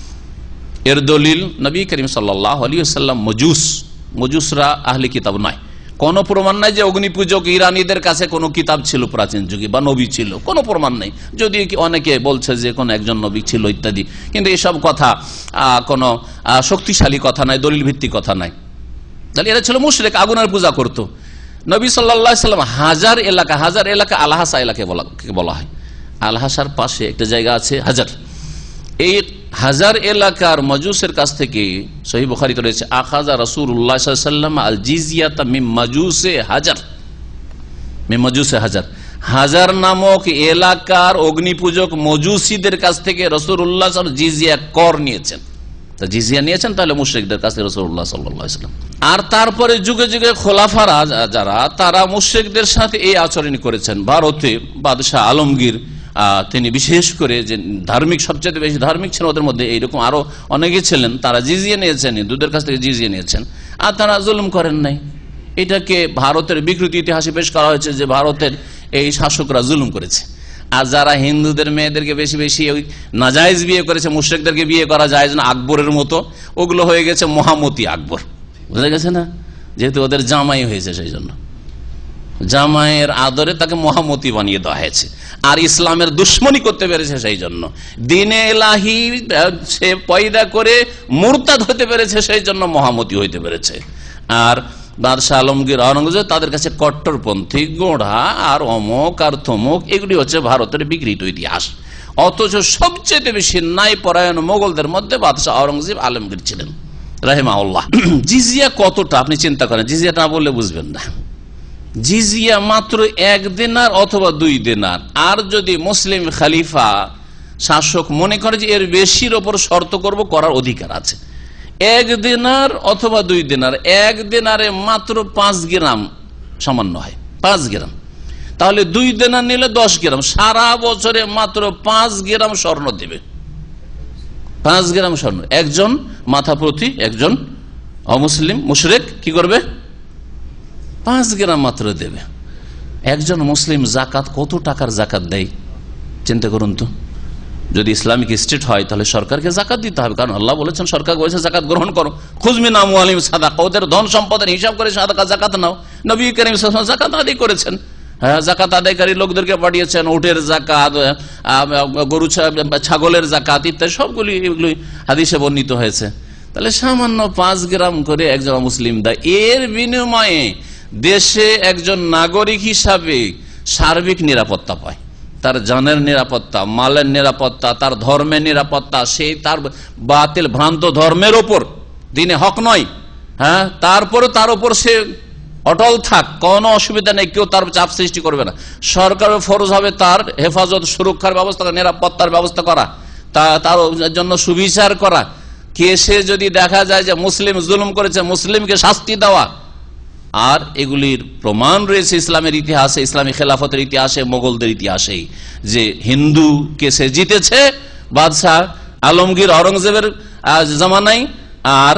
এর দলিল নবী করিম সাল্লাল্লাহু আলাইহি ওয়াসাল্লাম, মজুসরা আহলে কিতাব নয়। কোন প্রমাণ নাই যে অগ্নিপূজক ইরানীদের কাছে কোনো কিতাব ছিল প্রাচীন যুগে বা নবী ছিল, কোনো প্রমাণ নেই। যদি অনেকে বলছে যে কোন একজন নবী ছিল ইত্যাদি, কিন্তু এসব কথা কোনো শক্তিশালী কথা নাই, দলিল ভিত্তিক কথা নাই। তাহলে এরা ছিল মুশরিক, আগুনের পূজা করত। নবী সাল্লাল্লাহু আলাইহি ওয়াসাল্লাম হাজার এলাকা আলহাসা এলাকাকে বলা হয়। আলহাসার পাশে একটা জায়গা আছে হাজার, এই হাজার এলাকার মজুসের কাছ থেকে সহিহ বুখারীতে রয়েছে, আখাযা রাসূলুল্লাহ সাল্লাল্লাহু আলাইহি ওয়াসাল্লাম আল জিজিয়াতা মিন মাজুসে হাজার। হাজার নামক এলাকার অগ্নিপূজক মজুসীদের কাছ থেকে রাসূলুল্লাহ সাল্লাল্লাহু আলাইহি ওয়াসাল্লাম জিজিয়া কর নিয়েছেন। জিজিয়া নিয়েছেন তাহলে মুশরিকদের কাছে রাসূলুল্লাহ সাল্লাল্লাহু আলাইহি ওয়াসাল্লাম। আর তারপরে যুগে যুগে খোলাফারা যারা, তারা মুশরিকদের সাথে এই আচরণ করেছেন। ভারতে বাদশাহ আলমগীর তিনি বিশেষ করে যে ধার্মিক, সবচেয়ে বেশি ধার্মিক ছিলেন ওদের মধ্যে, এইরকম আরো অনেকে ছিলেন, তারা জিজিয়া নিয়েছেন, হিন্দুদের কাছ থেকে জিজিয়া নিয়েছেন, আর তারা জুলুম করেন নাই। এটাকে ভারতের বিকৃতি ইতিহাসে পেশ করা হয়েছে যে ভারতের এই শাসকরা জুলুম করেছে। আর যারা হিন্দুদের মেয়েদেরকে বেশি বেশি ওই নাজায়েজ বিয়ে করেছে, মুশরিকদেরকে বিয়ে করা যায় না, আকবরের মতো, ওগুলো হয়ে গেছে মহামতি আকবর, বুঝা গেছে না? যেহেতু ওদের জামাই হয়েছে, সেই জন্য জামাইয়ের আদরে তাকে মহামতি বানিয়ে দেওয়া হয়েছে। আর ইসলামের দুশ্মনী করতে পেরেছে, সেই জন্য দ্বীনে ইলাহি সে পয়দা করে মুরতাদ হতে পেরেছে, সেই জন্য মহামতি হইতে পেরেছে। আর বাদশাহ আলমগীর, আওরঙ্গজেব তাদের কাছে কট্টরপন্থী, গোড়া আর অমক আর থমক, এগুলি হচ্ছে ভারতের বিকৃত ইতিহাস। অথচ সবচেয়ে বেশি ন্যায় পরায়ণ মোগলদের মধ্যে বাদশাহ আওরঙ্গজেব আলমগীর ছিলেন রাহিমাহুল্লাহ। জিজিয়া কতটা আপনি চিন্তা করেন, জিজিয়াটা না বললে বুঝবেন না। জিজিয়া মাত্র 1 দিনার অথবা 2 দিনার। আর যদি মুসলিম খলিফা শাসক মনে করে যে এর বেশির ওপর শর্ত করব, করার অধিকার আছে। 1 দিনার অথবা 2 দিনার, 1 দিনারে মাত্র 5 গ্রাম সামান্য হয়, 5 গ্রাম। তাহলে 2 দিনার নিলে 10 গ্রাম, সারা বছরে মাত্র 5 গ্রাম স্বর্ণ দেবে। 5 গ্রাম স্বর্ণ একজন মাথা প্রতি, একজন অমুসলিম মুশরিক কি করবে? 5 গ্রাম মাত্র দেবে। একজন মুসলিম জাকাত কত টাকার জাকাত দেয় চিন্তা করুন তো। যদি ইসলামিক স্টেট হয় তাহলে সরকারকে জাকাত দিতে হবে, কারণ আল্লাহ বলেছেন, সরকার বলেছে জাকাত গ্রহণ করো, খুজমিন আমওয়ালিহিম সাদাকা, ওদের ধন সম্পদের হিসাব করে সাদাকা জাকাত নাও। নবী করিম সাল্লাল্লাহু আলাইহি ওয়াসাল্লাম জাকাত আদায় করেছেন, জাকাত আদায়কারী লোকদেরকে পাঠিয়েছেন, উটের জাকাত, গরু ছাগলের জাকাত ইত্যাদি সবগুলি এগুলি হাদিসে বর্ণিত হয়েছে। তাহলে সামান্য 5 গ্রাম করে একজন মুসলিম দেয়। এর বিনিময়ে দেশে একজন নাগরিক হিসাবে সার্বিক নিরাপত্তা পায়, তার জানের নিরাপত্তা, মালের নিরাপত্তা, তার ধর্মের নিরাপত্তা। সেই তার বাতিল ভ্রান্ত ধর্মের ওপর, দিনে হক নয়, তারপরে তার উপর সে অটল থাক, কোনো অসুবিধা নেই, কেউ তার চাপ সৃষ্টি করবে না। সরকারের ফরজ হবে তার হেফাজত, সুরক্ষার ব্যবস্থা, নিরাপত্তার ব্যবস্থা করা, তার জন্য সুবিচার করা। কেসে যদি দেখা যায় যে মুসলিম জুলুম করেছে, মুসলিমকে শাস্তি দেওয়া। আর এগুলির প্রমাণ রয়েছে ইসলামের ইতিহাসে, ইসলামী খেলাফতের ইতিহাসে, মোগলদের ইতিহাসেই, যে হিন্দু কেসে জিতেছে বাদশাহ আলমগীর আওরঙ্গজেবের জামানায়, আর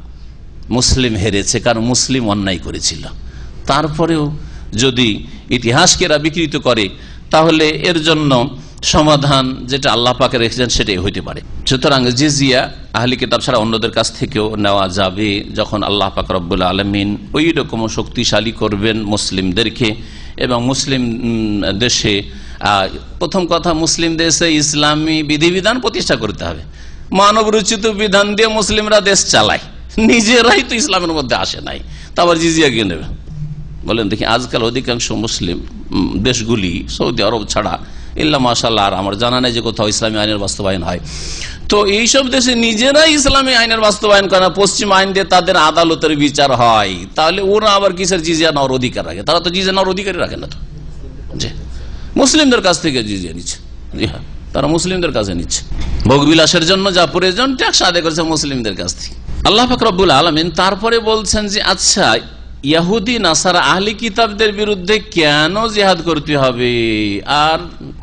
মুসলিম হেরেছে, কারণ মুসলিম অন্যায় করেছিল। তারপরেও যদি ইতিহাসকেরা বিকৃত করে, তাহলে এর জন্য সমাধান যেটা আল্লাহ পাকে রেখেছেন সেটাই হইতে পারে। সুতরাং জিজিয়া আহলি কিতাব ছাড়া অন্যদের কাছ থেকেও নেওয়া যাবে, যখন আল্লাহ পাক রব্বুল আলামিন ওই রকম শক্তিশালী করবেন মুসলিমদেরকে। এবং মুসলিম দেশে প্রথম কথা, মুসলিম দেশে ইসলামী বিধিবিধান প্রতিষ্ঠা করতে হবে। মানব রচিত বিধান দিয়ে মুসলিমরা দেশ চালায়, নিজেরাই তো ইসলামের মধ্যে আসে নাই, তারপর জিজিয়া গিয়ে নেবে। বলেন দেখি, আজকাল অধিকাংশ মুসলিম দেশগুলি, সৌদি আরব ছাড়া ইল্লা মাশাআল্লাহ, আর আমার জানা নেই যে কোথাও ইসলামী আইনের বাস্তবায়ন হয়। তো এইসব দেশে নিজেরাই ইসলামী আইনের বাস্তবায়ন করে না, পশ্চিম আইন দিয়ে তাদের আদালতের বিচার হয়, তাহলে ওরা আবার কিসের জিজিয়া নেওয়ার অধিকার রাখে? তারা তো জিজিয়া নেওয়ার অধিকারই রাখে না। তো যে মুসলিমদের কাছ থেকে জিজিয়া নিচ্ছে, তারা মুসলিমদের কাছে নিচ্ছে, ভোগবিলাসের জন্য যা প্রয়োজন ট্যাক্স আদায় করেছে মুসলিমদের কাছ থেকে। আল্লাহ পাক রব্বুল আলামিন তারপরে বলছেন যে আচ্ছা, ইহুদি নাসারা আহলি কিতাবদের বিরুদ্ধে কেন জিহাদ করতে হবে, আর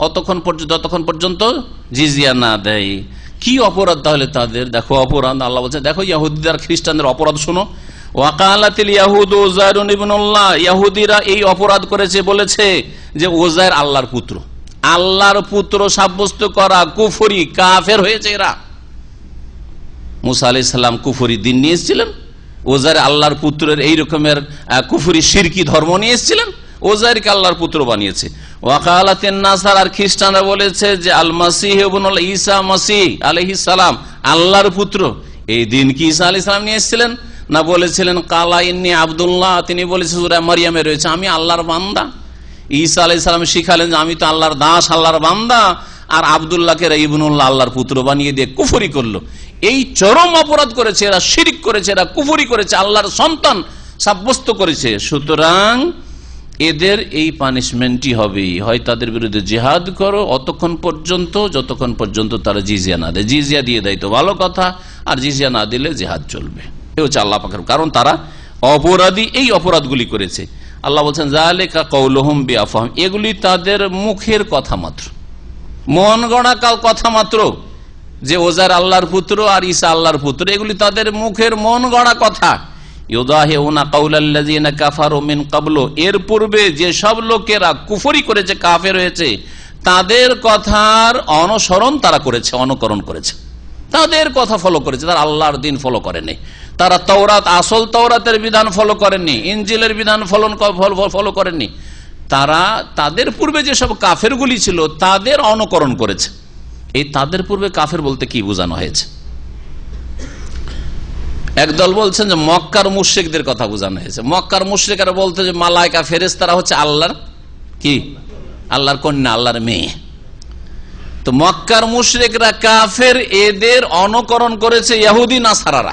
যতক্ষণ পর্যন্ত জিজিয়া না দেয়? কি অপরাধ তাহলে তাদের? দেখো অপরাধ, আল্লাহ বলছেন, দেখো ইহুদিদের খ্রিস্টানদের অপরাধ শোনো। ওয়াকালাতিল ইয়াহুদু উযায়রুন ইবনুল্লাহ, ইহুদিরা এই অপরাধ করেছে, বলেছে যে উযায়র আল্লাহর পুত্র। আল্লাহর পুত্র সাব্যস্ত করা কুফরি, কাফের হয়েছে এরা। মুসা আলাইহিস সালাম কুফরি দিন নিয়ে এসেছিলেন, উযায়র আল্লাহর পুত্রের এই রকমের কুফরি শিরকি ধর্ম নিয়ে এসেছিলেন, উযায়রকে আল্লাহর পুত্র বানিয়েছে। ওয়াকালাতিন নাসারা, আর খ্রিস্টানরা বলেছে যে আল মাসিহ ইবনুল ঈসা, মাসিহ আলাইহিস সালাম আল্লাহর পুত্র। এই দিন কি ঈসা আলাইহিস সালাম নিয়ে এসেছিলেন না? বলেছিলেন কালা ইন্নী আব্দুল্লাহ, তিনি বলেছেন সূরা মারইয়ামে রয়েছে আমি আল্লাহর বান্দা। ঈসা আলাইহিস সালাম শিখালেন যে আমি তো আল্লাহর দাস, আল্লাহর বান্দা। আর আব্দুল্লাহকে ইবনুল্লাহ আল্লাহর পুত্র বানিয়ে দিয়ে কুফরি করলো। এই চরম অপরাধ করেছে এরা, শিরক করেছে এরা, কুফরি করেছে, আল্লাহর সন্তান সাব্যস্ত করেছে। সুতরাং এদের এই পানিশমেন্টই হবে, হয় তাদের বিরুদ্ধে জিহাদ করো অতক্ষণ পর্যন্ত যতক্ষণ পর্যন্ত তারা জিজিয়া না দেয়। জিজিয়া দিয়ে দেয় তো ভালো কথা, আর জিজিয়া না দিলে জিহাদ চলবে। এ হচ্ছে আল্লাহ পাকের, কারণ তারা অপরাধী, এই অপরাধগুলি করেছে। আল্লাহ বলছেন যালিকা কওলুহুম বিআফওয়াহিম, এগুলি তাদের মুখের কথা মাত্র। মন গড়া কথা মাত্র, যে ওজার আল্লাহর পুত্র আর ঈসা আল্লাহর পুত্র, এগুলি তাদের মুখের মন গড়া কথা। ইউদাহিউনা কাউলাল্লাযিনা কাফারু মিন ক্বাবলু, এর পূর্বে যে সব লোকেরা কুফরি করেছে, কাফের হয়েছে, তাদের কথার অনুসরণ তারা করেছে, অনুকরণ করেছে, তাদের কথা ফলো করেছে। তারা আল্লাহর দিন ফলো করেনি, তারা তাওরাত, আসল তাওরাতের বিধান ফলো করেননি, ইনজিলের বিধান ফলো করেননি। তারা তাদের পূর্বে যেসব কাফেরগুলি ছিল তাদের অনুকরণ করেছে। এই তাদের পূর্বে কাফের বলতে কি বোঝানো হয়েছে? একদল বলছেন যে মক্কার মুশরিকদের কথা বোঝানো হয়েছে। মক্কার মুশরিকরা বলতে যে মালায়েকা ফেরেশতারা হচ্ছে আল্লাহর কি, আল্লাহর কন্যা, আল্লাহর মেয়ে। তো মক্কার মুশরিকরা কাফের, এদের অনুকরণ করেছে ইহুদি নাসারারা,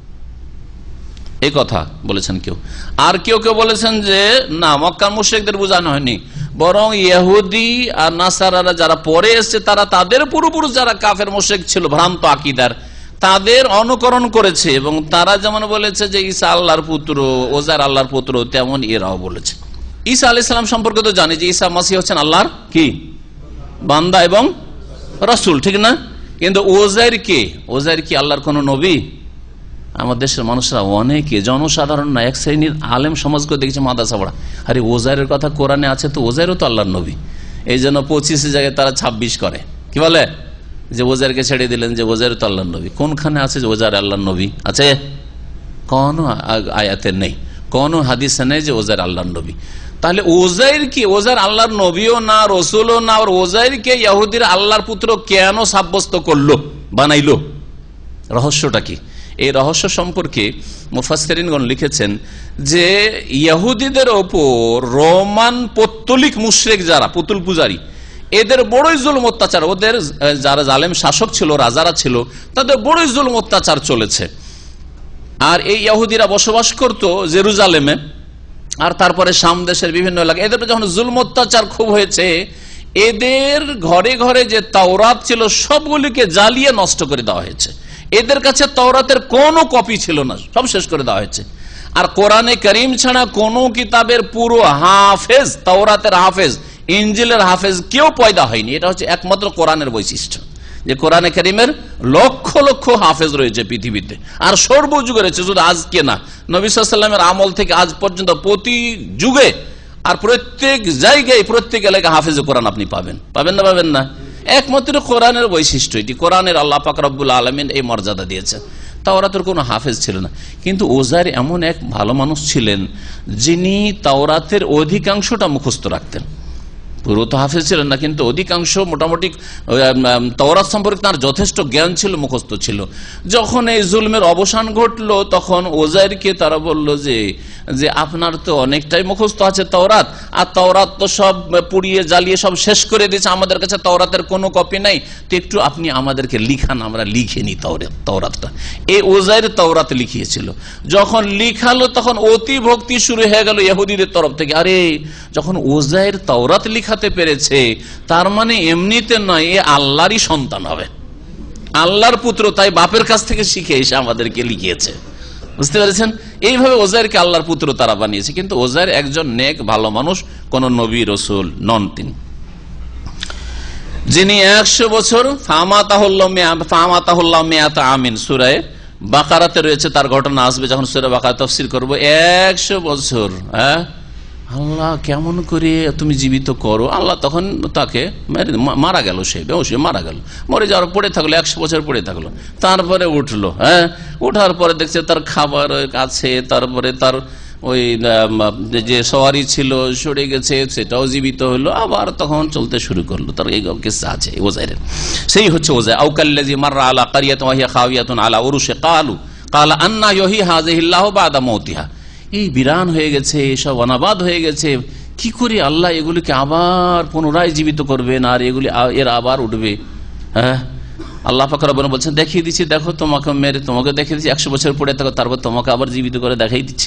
এই কথা বলেছেন কেউ। আর কেউ কেউ বলেছেন যে না, মক্কার মুশরিকদের বোঝানো হয়নি, বরং ইহুদি আর নাসারারা যারা পরে এসছে তারা তাদের পূর্বপুরুষ যারা কাফের মুশরিক ছিল, ভ্রান্ত আকীদার, তাদের অনুকরণ করেছে। এবং তারা যেমন বলেছে যে ঈসা আল্লাহর পুত্র, ওজার আল্লাহর পুত্র, তেমন এরাও বলেছে। ঈসা আলাইহিস সালাম সম্পর্কে তো জানি যে ঈসা মাসিহ হচ্ছেন আল্লাহর কি বান্দা এবং রাসূল, ঠিক না? কিন্তু ওজাইর কে? ওজাইর কি আল্লাহর কোন নবী? আমাদের দেশের মানুষরা অনেকে, জনসাধারণ না, এক শ্রেণীর আলেম সমাজকে দেখছে মাদ্রাসা পড়া, আরে ওজাইরের কথা কোরআনে আছে, তো ওজাইরও তো আল্লাহর নবী। এই জন্য 25 জায়গায় তারা 26 করে, কি বলে যে ওজাইরকে ছেড়ে দিলেন, যে ওজাইর তো আল্লাহর নবী। কোনখানে আছে যে ওজাইর আল্লাহর নবী? আছে? কোন আয়াতে নেই, কোন হাদিসে নেই যে ওজাইর আল্লাহর নবী। তাহলে ওজাইর কি? ওজাইর আল্লাহর নবীও না, রসুলও না। আর ওজাইরকে ইহুদিরা আল্লাহর পুত্র কেন সাব্যস্ত করলো, বানাইলো? রহস্যটা কি? এই রহস্য সম্পর্কে মুফাসসিরিনগণ লিখেছেন যে ইহুদিদের ওপর রোমান পৌত্তলিক মুশরিক যারা পুতুল পূজারী, এদের বড়ই জুলুম অত্যাচার, ওদের যারা জালেম শাসক ছিল, রাজারা ছিল, তাদের বড়ই জুলুম অত্যাচার চলেছে। আর এই ইহুদিরা বসবাস করত জেরুজালেমে আর তারপরে শাম দেশের বিভিন্ন এলাকায়। এদের যখন জুলুম অত্যাচার খুব হয়েছে, এদের ঘরে ঘরে যে তাওরাত ছিল সবগুলিকে জ্বালিয়ে নষ্ট করে দেওয়া হয়েছে। এদের কাছে তাওরাতের কোনো কপি ছিল না, সব শেষ করে দেওয়া হয়েছে। আর কোরআনে কারীম ছাড়া কোনো কিতাবের পুরো হাফেজ, তাওরাতের হাফেজ, ইনজিলের হাফেজ কেউ পয়দা হয়নি। এটা হচ্ছে একমাত্র কোরআনের বৈশিষ্ট্য, যে কোরআনে কারীমের লক্ষ লক্ষ হাফেজ রয়েছে পৃথিবীতে, আর সর্বযুগে রয়েছে, শুধু আজকে না, নবী সাল্লাল্লাহু আলাইহি ওয়াসাল্লামের আমল থেকে আজ পর্যন্ত প্রতি যুগে আর প্রত্যেক জায়গায়, প্রত্যেক এলাকায় হাফেজে কোরআন আপনি পাবেন, পাবেন না? পাবেন না? একমাত্র কোরআনের বৈশিষ্ট্য এটি। কোরআনের আল্লাহ পাক রব্বুল আলামিন এই মর্যাদা দিয়েছেন। তাওরাতের কোনো হাফেজ ছিল না, কিন্তু ওজাইর এমন এক ভালো মানুষ ছিলেন যিনি তাওরাতের অধিকাংশটা মুখস্থ রাখতেন। পুরো তো হাফেজ ছিলেন না, কিন্তু অধিকাংশ মোটামুটি তাওরাত সম্পর্কে তার যথেষ্ট জ্ঞান ছিল, মুখস্থ ছিল। যখন এই জুলমের অবসান ঘটলো, তখন ওজাইরকে তারা বলল যে আপনার তো অনেকটাই মুখস্থ আছে তাওরাত, আর তাওরাত তো সব পুড়িয়ে জ্বালিয়ে সব শেষ করে দিয়েছে, আমাদের কাছে তাওরাতের কোনো কপি নাই, তো একটু আপনি আমাদেরকে লিখান, আমরা লিখে নিই তাওরাতটা। এই ওজাইর তাওরাত লিখিয়েছিল। যখন লিখালো তখন অতি ভক্তি শুরু হয়ে গেল ইহুদিদের তরফ থেকে। আরে যখন ওজাইর তাওরাত লিখাতে পেরেছে, তার মানে এমনিতে নয়, এ আল্লাহরই সন্তান হবে, আল্লাহর পুত্র, তাই বাপের কাছ থেকে শিখে এসে আমাদেরকে লিখিয়েছে। বুঝতে পেরেছেন? এইভাবে ওজাইরকে আল্লাহর পুত্র তারা বানিয়েছে। কিন্তু ওজাইর একজন নেক ভালো মানুষ, কোন নবী রসুল নন তিনি, যিনি 100 বছর ফামাতাহুল্লাহ মিয়াতা আমিন, সূরা বাকারাতে রয়েছে, তার ঘটনা আসবে যখন সূরা বাকারা তাফসীর করব। 100 বছর আল্লাহ কেমন করে তুমি জীবিত করো। আল্লাহ তখন তাকে মারা গেল, সে বেহুশ মারা গেল, মরে যাওয়ার পড়ে থাকলো, 100 বছর পড়ে থাকলো। তারপরে উঠলো, উঠার পরে দেখছে তার খাবার আছে, তারপরে তার ওই যে সওয়ারি ছিল সরে গেছে, সেটাও জীবিত হলো, আবার তখন চলতে শুরু করলো। তার এই কিসসা আছে ওজাইরের। সেই হচ্ছে ওজাইর। আউকাল্লাযী মাররা আলা কারিয়াতিন ওয়া হিয়া খাওয়িয়াতুন আলা উরুশি ক্বালা আন্না ইউহয়ি হাযিহিল্লাহু বা'দা মাউতিহা। এই বিরান হয়ে গেছে, সব অনাবাদ হয়ে গেছে, কি করে আল্লাহ এগুলিকে আবার পুনরায় জীবিত করবেন, আর এগুলি এরা আবার উঠবে? আল্লাহ পাক রব্বুল আলামিন বলছেন, দেখিয়ে দিচ্ছি, দেখো তোমাকে মেরে, তোমাকে দেখিয়ে দিচ্ছি 100 বছর পড়ে থাকো, তারপর তোমাকে আবার জীবিত করে দেখাই দিচ্ছি।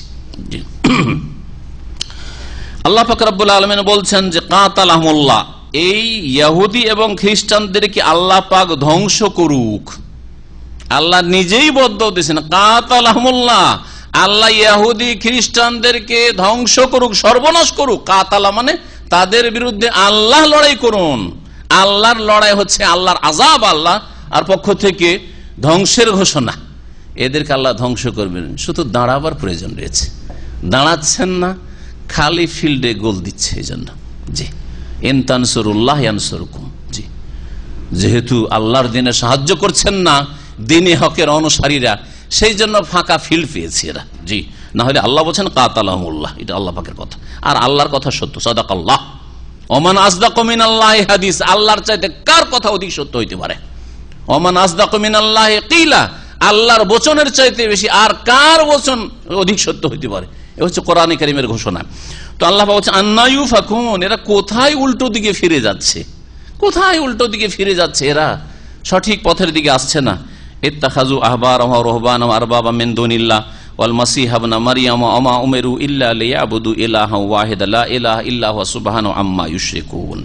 আল্লাহ পাক রব্বুল আলামিন বলছেন যে কাতালাহুমুল্লাহ, এই ইহুদি এবং খ্রিস্টানদেরকে আল্লাহ পাক ধ্বংস করুক। আল্লাহ নিজেই বদ্দুয়া দিয়েছেন, কাতালাহুমুল্লাহ, আল্লাহ ইহুদি খ্রিস্টানদেরকে ধ্বংস করুক, সর্বনাশ করুক। কাতালা মানে তাদের বিরুদ্ধে আল্লাহ লড়াই করুন, আল্লাহর লড়াই হচ্ছে আল্লাহর আযাব, আল্লাহ আর পক্ষ থেকে ধ্বংসের ঘোষণা। এদেরকে আল্লাহ ধ্বংস করবেন, শুধু দাঁড়াবার প্রয়োজন রয়েছে। দাঁড়াচ্ছেন না, খালি ফিল্ডে গোল দিচ্ছে। এই জন্য জি, ইন তানসুরুল্লাহ ইয়ানসুরকুম। জি, যেহেতু আল্লাহর দিনে সাহায্য করছেন না দিনে হকের অনুসারীরা, সেই জন্য ফাঁকা ফিল্ড পেয়েছে এরা। জি, না হলে আল্লাহ বলছেন কাতালাহুমুল্লাহ, এটা আল্লাহ পাকের কথা, আর আল্লাহর কথা সত্য। সাদাকাল্লাহ। ওমান আসদাকু মিনাল্লাহি হাদিস, আল্লাহর চাইতে কার কথা অধিক সত্য হইতে পারে? ওমান আসদাকু মিনাল্লাহি কিলা, আল্লাহর বচনের চাইতে বেশি আর কার বচন অধিক সত্য হইতে পারে? এ হচ্ছে কোরআনে কারীমের ঘোষণা। তো আল্লাহ বলছে আন্না ইউফাকুন, এরা কোথায় উল্টো দিকে ফিরে যাচ্ছে, কোথায় উল্টো দিকে ফিরে যাচ্ছে, এরা সঠিক পথের দিকে আসছে না। ইত্তাখাযু আহবারহুম ওয়া রুহবানহুম আরবাবা মিন দুনিল্লাহ ওয়াল মাসিহ ইবনে মারইয়াম ওয়া মা উমিরু ইল্লা লিয়াবুদু ইলাহা ওয়াহিদা লা ইলাহা ইল্লা হুয়া সুবহানাহু আম্মা ইউশরিকুন।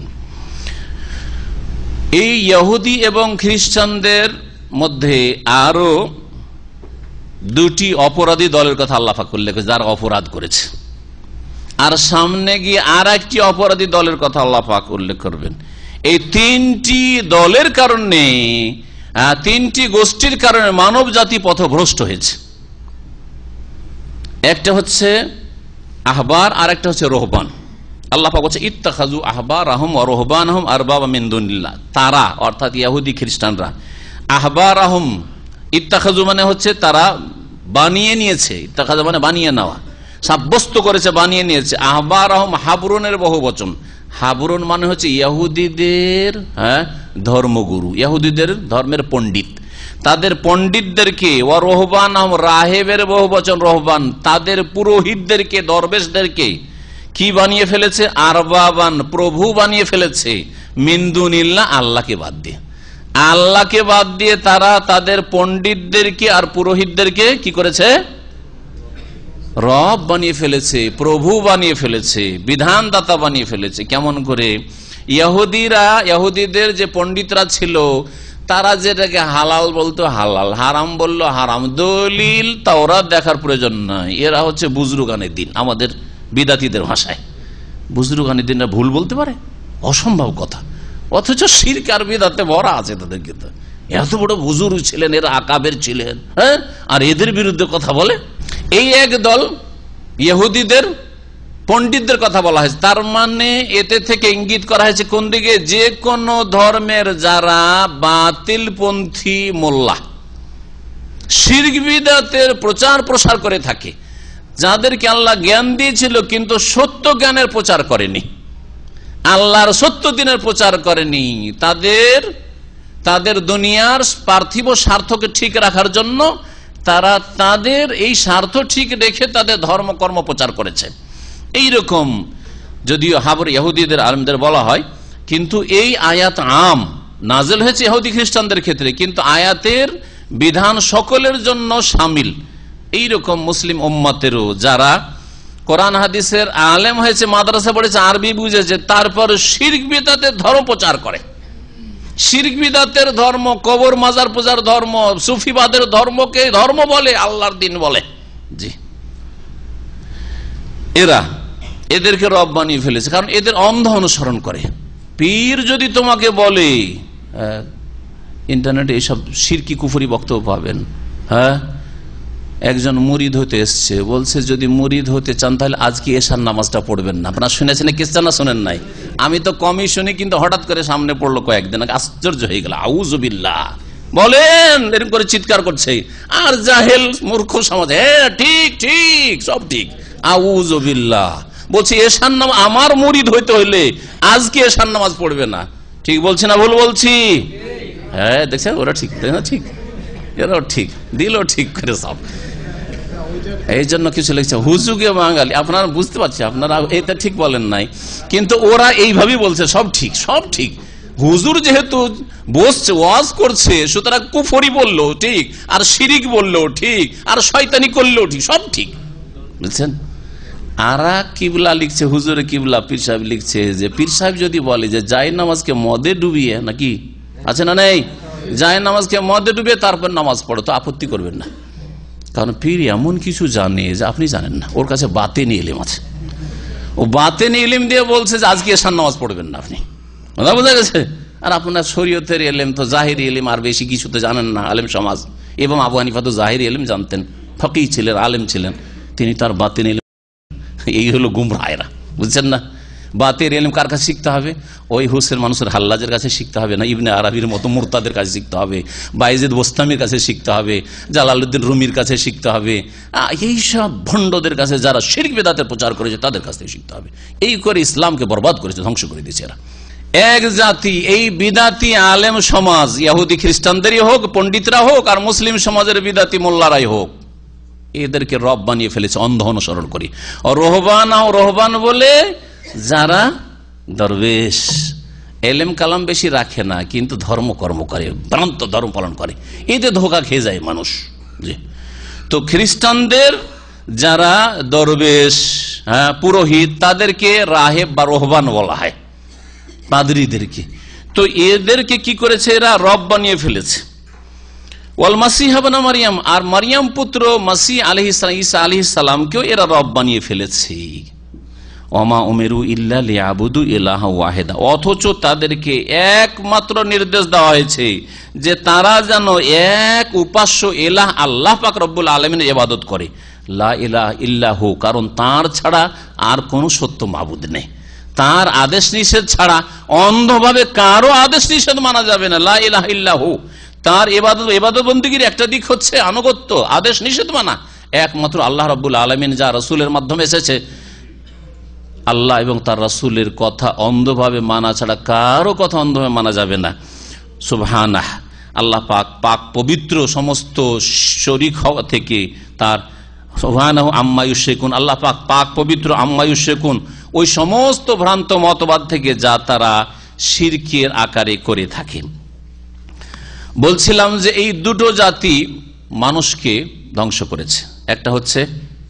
এই ইহুদি এবং খ্রিস্টানদের মধ্যে আরো দুটি অপরাধী দলের কথা আল্লাহ পাক উল্লেখ করেছেন, যারা অপরাধ করেছে। আর সামনে গিয়ে আর একটি অপরাধী দলের কথা আল্লাহ পাক উল্লেখ করবেন। এই তিনটি দলের কারণে, তিনটি গোষ্ঠীর কারণে মানব জাতি পথভ্রষ্ট হয়েছে। একটা হচ্ছে আহবার, আর একটা হচ্ছে রোহবান। আল্লাহ পাক বলছে ইত্তাখাযু আহবারহুম ওয়া রুহবানহুম আরবাবা মিন দুনিল্লাহ, তারা অর্থাৎ ইহুদি খ্রিস্টানরা। আহবারহুম, ইত্তাখাযু মানে হচ্ছে তারা বানিয়ে নিয়েছে, ইত্তাখাযু মানে বানিয়ে নেওয়া, সাব্যস্ত করেছে, বানিয়ে নিয়েছে। আহবারহুম হাবরুনের বহুবচন। হাবরুন মানে হচ্ছে ইহুদিদের ধর্মগুরু, ইহুদিদের ধর্মের পণ্ডিত, তাদের পণ্ডিতদেরকে। ওয়া রুহবানহুম, রাহেবের বহুবচন রুহবান, তাদের পুরোহিতদেরকে, দরবেশদেরকে কি বানিয়ে ফেলেছে? আরবাবান, প্রভু বানিয়ে ফেলেছে। মিন দুনিল্লাহ, আল্লাহকে বাদ দিয়ে। আল্লাহকে বাদ দিয়ে তারা তাদের পণ্ডিতদেরকে আর পুরোহিতদেরকে কি করেছে? রব বানিয়ে ফেলেছে, প্রভু বানিয়ে ফেলেছে, বিধানদাতা বানিয়ে ফেলেছে। কেমন করে? ইহুদিদের যে পণ্ডিতরা ছিল, তারা যেটাকে হালাল বলতো হালাল, হারাম বললো হারাম, দলিল তাওরাত দেখার প্রয়োজন নাই। এরা হচ্ছে বুজরুগানের দিন, আমাদের বিদাতীদের ভাষায়। বুজরুগানের দিনরা ভুল বলতে পারে? অসম্ভব কথা। অথচ শিরক আর বিদাতে ভরা আছে তাদের। কিন্তু এত বড় বুজুর্গ ছিলেন, এরা আকাবের ছিলেন, আর এদের বিরুদ্ধে কথা বলে। এই এক দল ইহুদিদের পণ্ডিতদের কথা বলা হয়েছে। তার মানে এতে থেকে ইঙ্গিত করা হয়েছে কোন দিকে? যে কোন ধর্মের যারা বাতিলপন্থী মোল্লা, শিরক বিদআতের প্রচার প্রসার করে থাকে, যাদেরকে আল্লাহ জ্ঞান দিয়েছিল কিন্তু সত্য জ্ঞানের প্রচার করেনি, আল্লাহর সত্য দিনের প্রচার করেনি, তাদের দুনিয়ার পার্থিব স্বার্থকে ঠিক রাখার জন্য তারা তাদের এই স্বার্থ ঠিক রেখে তাদের ধর্মকর্ম প্রচার করেছে। এইরকম যদিও হাবর ইহুদিদের আলেমদের বলা হয়, কিন্তু এই আয়াত আম নাজেল হয়েছে ইহুদি খ্রিস্টানদের ক্ষেত্রে, কিন্তু আয়াতের বিধান সকলের জন্য শামিল। এইরকম মুসলিম উম্মতেরও যারা কোরআন হাদিসের আলেম হয়েছে, মাদ্রাসা পড়েছে, আরবি বুঝেছে, তারপর শিরক বিদআতের ধর্ম প্রচার করে। শিরক বিদআতের ধর্ম, কবর মাজার পূজার ধর্ম, সুফিবাদের ধর্মকে ধর্ম বলে, আল্লাহর দিন বলে। জি, এদেরকে রব বানিয়ে ফেলেছে, কারণ এদের অন্ধ অনুসরণ করে। পীর যদি তোমাকে বলে, ইন্টারনেটে এইসব শিরকি কুফরি বক্তব্য পাবেন। একজন মুরিদ হতে এসছে, বলছে যদি মুরিদ হতে চান তাহলে আজকে এশার নামাজটা পড়বেন না। আপনারা শুনেছেন কিসা না শোনেন নাই? আমি তো কমই শুনি, কিন্তু হঠাৎ করে সামনে পড়লো কয়েকদিন আগে, আশ্চর্য হয়ে গেল। আউযুবিল্লাহ বলেন, এরকম করে চিৎকার করছে। আর জাহেল মূর্খ সমাজ, হ্যাঁ ঠিক ঠিক সব ঠিক, আউযুবিল্লাহ বলছি এশার নামাজ, আমার মুরিদ হইতে হইলে আজকে এশার নামাজ পড়বে না। ঠিক বলছি না ভুল বলছি? হ্যাঁ দেখছেন, ওরা ঠিক, না ঠিক, এরাও ঠিক, দিল ঠিক করে সব। এই জন্য কিছু লিখছে হুজুগে বাঙালি। আপনারা বুঝতে পারছি, আপনারা এটা ঠিক বলেন নাই, কিন্তু ওরা এইভাবেই বলছে সব ঠিক, সব ঠিক। হুজুর যেহেতু বসছে, ওয়াজ করছে, সুতরাং কুফরি বললেও ঠিক, আর শিরিক বললেও ঠিক, আর শয়তানি করলেও ঠিক, সব ঠিক, বুঝছেন? আরা কিবলা লিখছে, হুজুরে কিবলা পীর সাহেব লিখছে যে পীর সাহেব যদি বলে যে জায়ের নামাজকে মদে ডুবিয়ে, নাকি আছে না নেই, জায়ের নামাজকে মদে ডুবিয়ে তারপর নামাজ পড়ো, তো আপত্তি করবেন না, কারণ পীর এমন কিছু জানে যে আপনি জানেন না। ওর কাছে বাতেনি ইলম আছে, ও বাতেনি ইলম দিয়ে বলছে যে আজকে এশার নামাজ পড়বেন না আপনি। বোঝা গেছে? আর আপনার শরীয়তের এলেম তো জাহিরি এলেম, আর বেশি কিছু তো জানেন না আলেম সমাজ। এবং আবু হানিফা তো জাহিরি এলেম জানতেন, ফকিহ ছিলেন, আলেম ছিলেন, তিনি তার বাতিন এলেম। এই হলো গুমরাহেরা, বুঝছেন না? বাতের এলেম কার কাছে শিখতে হবে? ওই হুসেন মানুষের হাল্লাজের কাছে শিখতে হবে না, ইবনে আরবির মতো মুরতাদের কাছে শিখতে হবে, বাইজিদ বোস্তামির কাছে শিখতে হবে, জালালউদ্দিন রুমির কাছে শিখতে হবে, এইসব ভণ্ডদের কাছে যারা শিরক বিদআতের প্রচার করেছে তাদের কাছ থেকে শিখতে হবে। এই করে ইসলামকে বরবাদ করেছে, ধ্বংস করে দিয়েছে এরা। এক জাতি এই বিদাতি আলেম সমাজ, ইহুদি খ্রিস্টানদেরই হোক, পণ্ডিতরা হোক, আর মুসলিম সমাজের বিদাতি মোল্লারাই হোক, এদেরকে রব বানিয়ে ফেলেছে অন্ধ অনুসরণ করি। রহবান বলে যারা দরবেশ, এলেম কালাম বেশি রাখে না, কিন্তু ধর্মকর্ম করে, ভ্রান্ত ধর্ম পালন করে, এতে ধোকা খেয়ে যায় মানুষ। জি, তো খ্রিস্টানদের যারা দরবেশ, পুরোহিত, তাদেরকে রাহেব বা রহবান বলা হয়, পাদ্রীদেরকে। তো এদেরকে কি করেছে এরা? রব বানিয়ে ফেলেছে। ওয়াল মাসিহ ইবনে মারইয়াম, আর মারইয়াম পুত্র মাসিহ আলাইহিস সালাম, ঈসা আলাইহিস সালামকেও এরা রব বানিয়ে ফেলেছে। ওমা উমিরু ইল্লা লিয়াবুদু ইলাহা ওয়াহিদা, অথচ তাদেরকে একমাত্র নির্দেশ দেওয়া হয়েছে যে তারা যেন এক উপাস্য ইলাহ আল্লাহ পাক রব্বুল আলামিনের ইবাদত করে। লা ইলাহা ইল্লাহু, কারণ তার ছাড়া আর কোন সত্য মাবুদ নেই। তার আদেশ নিষেধ ছাড়া অন্ধভাবে কারো আদেশ নিষেধ মানা যাবে না। লা ইলাহা ইল্লাহু, তার ইবাদত বন্দেগীর একটা দিক হচ্ছে আনুগত্য, আদেশ নিষেধ মানা। একমাত্র আল্লাহ রাব্বুল আলামিন যা রাসূলের মাধ্যমে এসেছে, আল্লাহ এবং তার রাসূলের কথা অন্ধভাবে মানা ছাড়া কারো কথা অন্ধভাবে মানা যাবে না। সুবহানাহ, আল্লাহ পাক পাক পবিত্র সমস্ত শরীক হওয়া থেকে, তার সুবহানাহু আম্মা ইউশরিকুন, আল্লাহ পাক পাক পবিত্র আম্মা ইউশরিকুন, ওই সমস্ত ভ্রান্ত মতবাদ থেকে যা তারা শিরকের আকারে করে থাকে। বলছিলাম যে এই দুটো জাতি মানুষকে ধ্বংস করেছে। একটা হচ্ছে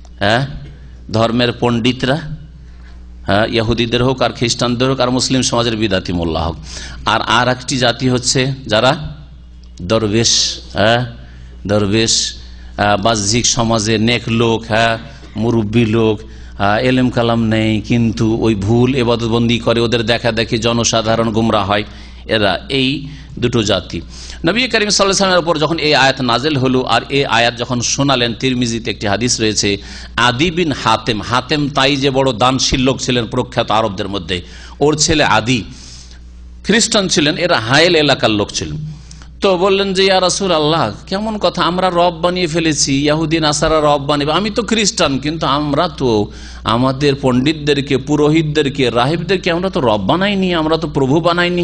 ধর্মের পণ্ডিতরা, ইহুদিদের হোক আর খ্রিস্টানদের হোক আর মুসলিম সমাজের বিদাতি মোল্লা হোক, আর একটি জাতি হচ্ছে যারা দরবেশ, দরবেশ বাহ্যিক সমাজে নেক লোক, মুরব্বী লোক, এলেম কালাম নেই, কিন্তু ওই ভুল ইবাদতবন্দি করে, ওদের দেখা দেখি জনসাধারণ গুমরা হয়। এরা এই দুটো জাতি। নবী করিম সাল্লাল্লাহু আলাইহি ওয়াসাল্লামের উপর যখন এই আয়াত নাজেল হলো, আর এই আয়াত যখন শোনালেন, তিরমিজিতে একটি হাদিস রয়েছে, আদি বিন হাতেম, হাতেম তাই যে বড় দানশীল লোক ছিলেন প্রখ্যাত আরবদের মধ্যে, ওর ছেলে আদি খ্রিস্টান ছিলেন, এরা হায়েল এলাকার লোক ছিলেন। তো বললেন যে ইয়া রাসূলুল্লাহ, কেমন কথা, আমরা রব বানিয়ে ফেলেছি, ইহুদি নাসারা রব বানিয়ে, আমি তো খ্রিস্টান, কিন্তু আমরা তো আমাদের পণ্ডিতদেরকে, পুরোহিতদেরকে, রাহিবদেরকে আমরা তো রব বানাইনি, আমরা তো প্রভু বানাইনি।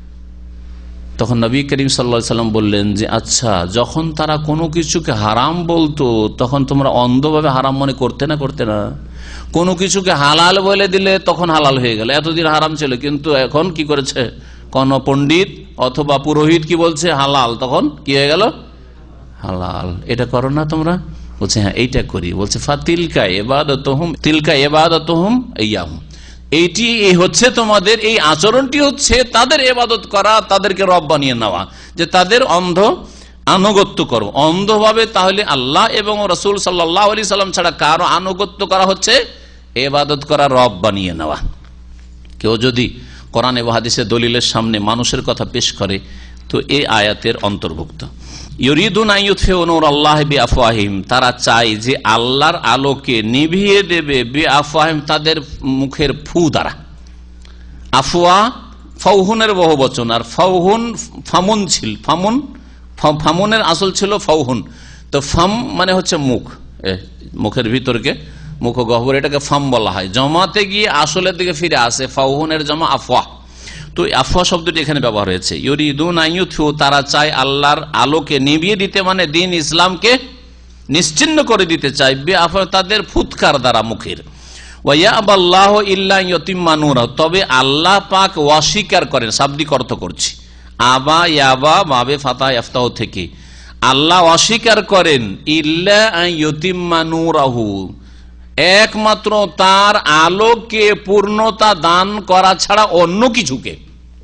তখন নবী করিম সাল্লাল্লাহু আলাইহি ওয়াসাল্লাম বললেন যে আচ্ছা, যখন তারা কোনো কিছুকে হারাম বলতো তখন তোমরা অন্ধভাবে হারাম মনে করতে না? কোনো কিছুকে হালাল বলে দিলে তখন হালাল হয়ে গেল। এতদিন হারাম ছিল, কিন্তু এখন কি করেছে? কোন পণ্ডিত অথবা পুরোহিত কি বলছে হালাল, তখন কি হয়ে গেল? হালাল। এটা করো না তোমরা? বলছে হ্যাঁ এইটা করি। বলছে ফাতিলকা ইবাদাতুহুম, তিলকা ইবাদাতুহুম ইয়াহুম, এইটি হচ্ছে তোমাদের, এই আচরণটি হচ্ছে তাদের ইবাদত করা, তাদেরকে রব বানিয়ে নেওয়া, যে তাদের অন্ধ আনুগত্য করো অন্ধভাবে। তাহলে আল্লাহ এবং রাসূল সাল্লাল্লাহু আলাইহি সাল্লাম ছাড়া কারো আনুগত্য করা হচ্ছে ইবাদত করা, রব বানিয়ে নেওয়া। কেউ যদি কোরআন এবং হাদিসের দলিলের সামনে মানুষের কথা পেশ করে, তো এই আয়াতের অন্তর্ভুক্ত। ইউরিদুনা ইউতফিউ নূরাল্লাহি বিআফওয়াহিহিম, তারা চায় যে আল্লাহর আলোকে নিভিয়ে দেবে, বিআফওয়াহিহিম, তাদের মুখের ফু দ্বারা। আফওয়া ফাউহুনের বহুবচন, আর ফাউহুন ফামুন ছিল, ফামুনের আসল ছিল ফাউহুন। তো ফাম মানে হচ্ছে মুখ, মুখের ভিতরকে, মুখ গহ্বর, এটাকে ফাম বলা হয়। জমাতে গিয়ে আসলের দিকে ফিরে আসে, ফাউহুনের জমা আফওয়া। তো আফওয়া শব্দটি এখানে ব্যবহার হয়েছে। ইউরিদুনা ইউতফিউ, তারা চায় আল্লাহর আলোকে নিভিয়ে দিতে, মানে দিন ইসলামকে নিশ্চিহ্ন করে দিতে চায়, বিআফওয়া, তাদের ফুৎকার দ্বারা, মুখের। ওয়া ইয়াবাল্লাহু ইল্লা ইউতিম্মা নূরাহু, তবে আল্লাহ পাক অস্বীকার করেন, শাব্দিক অর্থ করছি, আবা ইয়াবা বাবে ফাতা ইফতাহ থেকে, আল্লাহ অস্বীকার করেন ইল্লা ইউতিম্মা নূরাহু, একমাত্র তার আলোকে পূর্ণতা দান করা ছাড়া অন্য কিছুকে।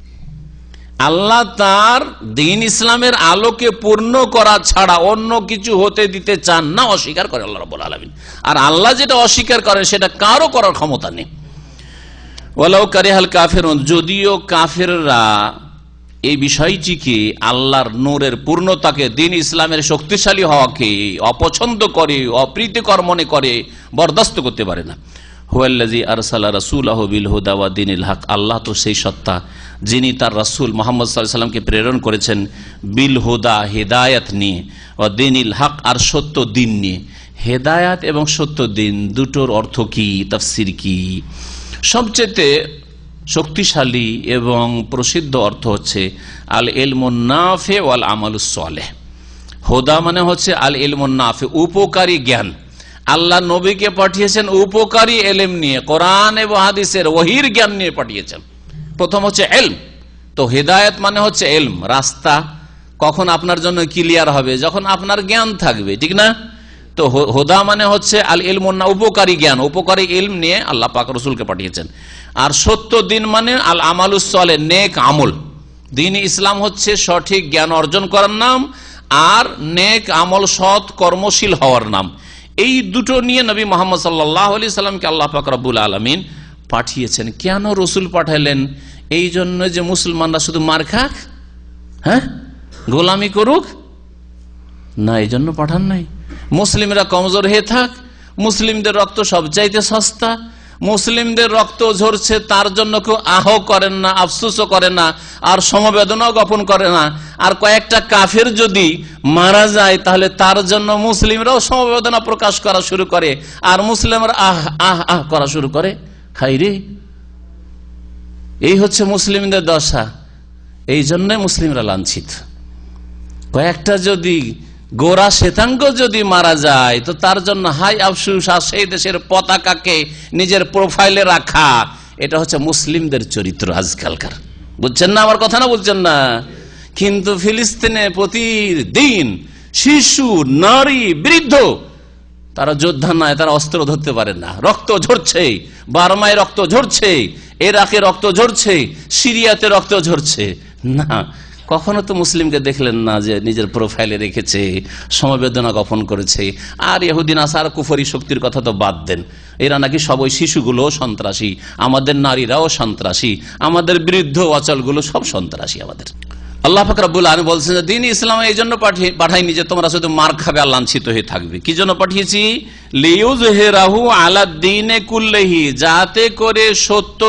আল্লাহ তার দ্বীন ইসলামের আলোকে পূর্ণ করা ছাড়া অন্য কিছু হতে দিতে চান না, অস্বীকার করে আল্লাহ রাব্বুল আলামিন। আর আল্লাহ যেটা অস্বীকার করেন সেটা কারো করার ক্ষমতা নেই। ওয়ালাউ কারিহাল কাফিরুন, যদিও কাফেররা এই বিষয়টিকে, আল্লাহর নূরের পূর্ণতাকে, দ্বীন ইসলামের শক্তিশালী হওয়াকে অপছন্দ করে, অপ্রীতিকর মনে করে, বরদাস্ত করতে পারে না। হুয়াল্লাযী আরসালা রাসূলাহু বিল হুদা ওয়া দীনিল হক, আল্লাহ তো সেই সত্তা যিনি তার রাসূল মুহাম্মদ সাল্লাল্লাহু আলাইহি ওয়াসাল্লামকে প্রেরণ করেছেন বিল হুদা, হেদায়েত নিয়ে, ওয়া দীনিল হক, আর সত্য দিন নিয়ে। হেদায়েত এবং সত্য দিন দুটোর অর্থ কি, তাফসীর কি? সবচেয়ে শক্তিশালী এবং প্রসিদ্ধ অর্থ হচ্ছে আল ইলমুন নাফি ওয়াল আমালুস সালেহ। হুদা মানে হচ্ছে আল ইলমুন নাফি, উপকারী জ্ঞান। আল্লাহ নবীকে পাঠিয়েছেন উপকারী এলেম নিয়ে, কোরআন এবং হাদিসের ওহীর জ্ঞান নিয়ে পাঠিয়েছেন। প্রথম হচ্ছে ইলম। তো হেদায়েত মানে হচ্ছে ইলম, রাস্তা কখন আপনার জন্য ক্লিয়ার হবে, যখন আপনার জ্ঞান থাকবে, ঠিক না? তো হুদা মানে হচ্ছে আল ইলমুন, উপকারী জ্ঞান, উপকারী ইলম নিয়ে আল্লাহ পাক রাসূলকে পাঠিয়েছেন। আর সত্য দিন মানে আল আমালুস সালেহ, নেক আমল। দ্বীন ইসলাম হচ্ছে সঠিক জ্ঞান অর্জন করার নাম, আর নেক আমল, সৎ কর্মশীল হওয়ার নাম। এই দুটো নিয়ে নবী মুহাম্মদ সাল্লাল্লাহু আলাইহি সাল্লামকে আল্লাহ পাক রব্বুল আলামিন পাঠিয়েছেন। কেন রসুল পাঠালেন? এই জন্য যে মুসলমানরা শুধু মার খাক, হ্যাঁ, গোলামি করুক না, এই জন্য পাঠান নাই। মুসলিমরা কমজোর হয়ে থাক, মুসলিমদের রক্ত সবচাইতে সস্তা, মুসলিমদের রক্ত ঝরছে তার জন্য কেউ আহ করেন না, আফসোসও করে না, আর সমবেদনাও জ্ঞাপন করে না। আর কয়েকটা কাফের যদি মারা যায় তাহলে তার জন্য মুসলিমরাও সমবেদনা প্রকাশ করা শুরু করে, আর মুসলিমরা আহ আহ আহ করা শুরু করে। খাইরে, এই হচ্ছে মুসলিমদের দশা। এই জন্য মুসলিমরা লাঞ্ছিত। কয়েকটা যদি গোরা শ্বেতাঙ্গ যদি মারা যায় তো তার জন্য হাই আফসোস, আর সেই দেশের পতাকাকে নিজের প্রোফাইলে রাখা, এটা হচ্ছে মুসলিমদের চরিত্র আজকালকার। বুঝছেন না আমার কথা? না বুঝছেন না? কিন্তু ফিলিস্তিনে প্রতিদিন শিশু, নারী, বৃদ্ধ, তারা যোদ্ধা নয়, তারা অস্ত্র ধরতে পারে না, রক্ত ঝরছে। বার্মায় রক্ত ঝরছে, ইরাকে রক্ত ঝরছে, সিরিয়াতে রক্ত ঝরছে। না, কখনো তো মুসলিমকে দেখলেন না যে নিজের প্রোফাইলে রেখেছে, সমবেদনা জ্ঞাপন করেছে। আর ইহুদি নাসারা কুফরি শক্তির কথা তো বাদ দেন, এরা নাকি সবই শিশুগুলো সন্ত্রাসী, আমাদের নারীরাও সন্ত্রাসী, আমাদের বৃদ্ধ অচলগুলো সব সন্ত্রাসী আমাদের। আল্লাহ পাক রব্বুল আলামিন বলছেন যে দ্বীন ইসলাম এই জন্য পাঠাইনি যে তোমরা শুধু মার খাবে আর লাঞ্ছিত হয়ে থাকবে। কি জন্য পাঠিয়েছি? লিইয়ুযহিরাহু আলাদ-দীনি কুল্লিহি, যাতে করে সত্য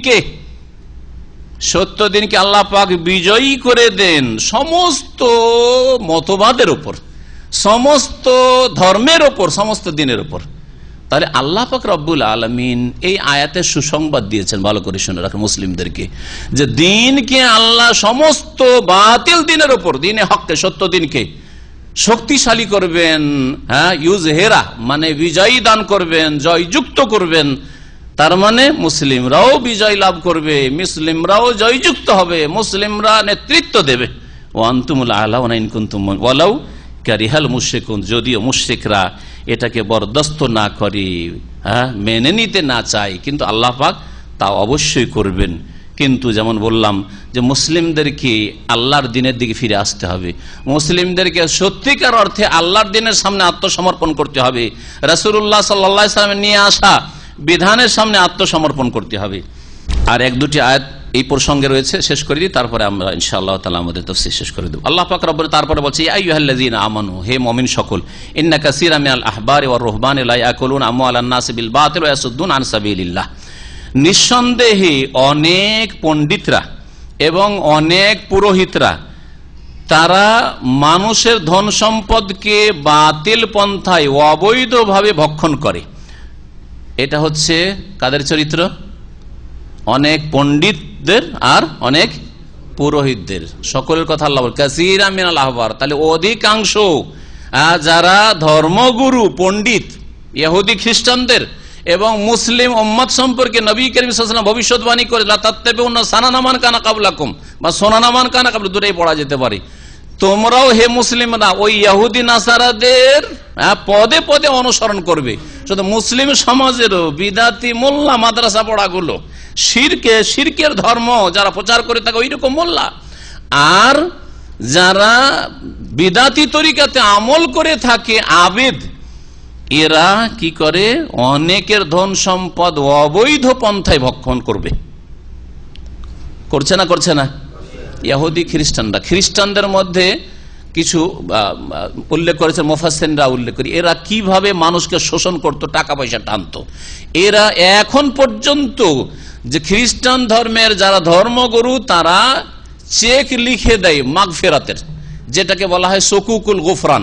দিনকে আল্লাহ পাক বিজয়ী করে দেন সমস্ত মতবাদের উপর, সমস্ত ধর্মের উপর, সমস্ত দিনের উপর। তাহলে আল্লাহ পাক রব্বুল আলামিন এই আয়াতের সুসংবাদ দিয়েছেন, ভালো করে শুনে রাখেন মুসলিমদেরকে, যে দিনকে আল্লাহ সমস্ত বাতিল দিনের উপর, দিনে হককে, সত্য দিনকে শক্তিশালী করবেন। হ্যাঁ, ইউজহিরা মানে বিজয়ী দান করবেন, জয়যুক্ত করবেন। তার মানে মুসলিমরাও বিজয় লাভ করবে, মুসলিমরাও জয়যুক্ত হবে, মুসলিমরা নেতৃত্ব দেবে। ওয়া আনতুমুল আ'লাউনা ইন কুনতুম ওয়ালাউ কারিহাল মুশরিকুন, যদিও মুশরিকরা এটাকে বরদাস্ত না করে, হ্যাঁ, মেনে নিতে না চায়, কিন্তু আল্লাহ পাক তা অবশ্যই করবেন। কিন্তু যেমন বললাম যে মুসলিমদেরকে আল্লাহর দিনের দিকে ফিরে আসতে হবে, মুসলিমদেরকে সত্যিকার অর্থে আল্লাহর দিনের সামনে আত্মসমর্পণ করতে হবে, রাসূলুল্লাহ সাল্লাল্লাহু আলাইহি ওয়াসাল্লাম নিয়ে আসা বিধানের সামনে আত্মসমর্পণ করতে হবে। আর এক দুটি আয়াত এই প্রসঙ্গে রয়েছে, শেষ করে দিই, তারপরে আমরা ইনশাআল্লাহ তাআলা আমাদের তাফসীর শেষ করে দেব। আল্লাহ পাক রব্বুল তারপরে বলছে, ইয়া আইয়ুহাল্লাযীনা আমানু, হে মুমিন সকল, ইন্না কাসীরাম মিনাল আহবারি ওয়ার রুহবানি লা ইয়াকুলুনা আমওয়ালান নাসি বিল বাতিল ওয়া ইয়াসুদ্দুনা আন সাবিলিল্লাহ। নিঃসন্দেহে অনেক পণ্ডিতরা এবং অনেক পুরোহিতরা তারা মানুষের ধন সম্পদকে বাতিল পন্থায় অবৈধভাবে ভক্ষণ করে। এটা হচ্ছে কাদের চরিত্র? অনেক পণ্ডিতদের আর অনেক পুরোহিতদের, সকলের কথা আল্লাহ বলেন কাসীরাম মিনাল আহবার। তাহলে অধিকাংশ যারা ধর্মগুরু, পণ্ডিত, ইহুদি খ্রিস্টানদের এবং মুসলিম উম্মত সম্পর্কে নবী করিম সাল্লাল্লাহু আলাইহি ওয়াসাল্লাম ভবিষ্যৎবাণী করে, লা তাত্তাবিউনা সানানা মান কানা ক্বাবলাকুম, বা সুনানা মান কানা ক্বাবলাকুম, দুটোই পড়া যেতে পারে। তোমরাও হে মুসলিমরা ওই ইহুদি নাসারাদের পদে পদে অনুসরণ করবে। শুধু মুসলিম সমাজেরও বিদাতি মোল্লা মাদ্রাসা পড়াগুলো, শিরকের ধর্ম যারা প্রচার করে থাকে ওই রকম মোল্লা, আর যারা বিদাতি তরিকাতে আমল করে থাকে আবেদ, এরা কি করে? অনেকের ধন সম্পদ অবৈধ পন্থায় ভক্ষণ করবে। করছে না? করছে না? ইহুদি খ্রিস্টানদের মধ্যে কিছু উল্লেখ করেছে মুফাসসিররা, উল্লেখ করি এরা কিভাবে মানুষকে শোষণ করত, টাকা পয়সা টানতো। এরা এখন পর্যন্ত যে খ্রিস্টান ধর্মের যারা ধর্মগুরু তারা চেক লিখে দেয় মাগফিরাতের, যেটাকে বলা হয় সুকুকুল গুফরান,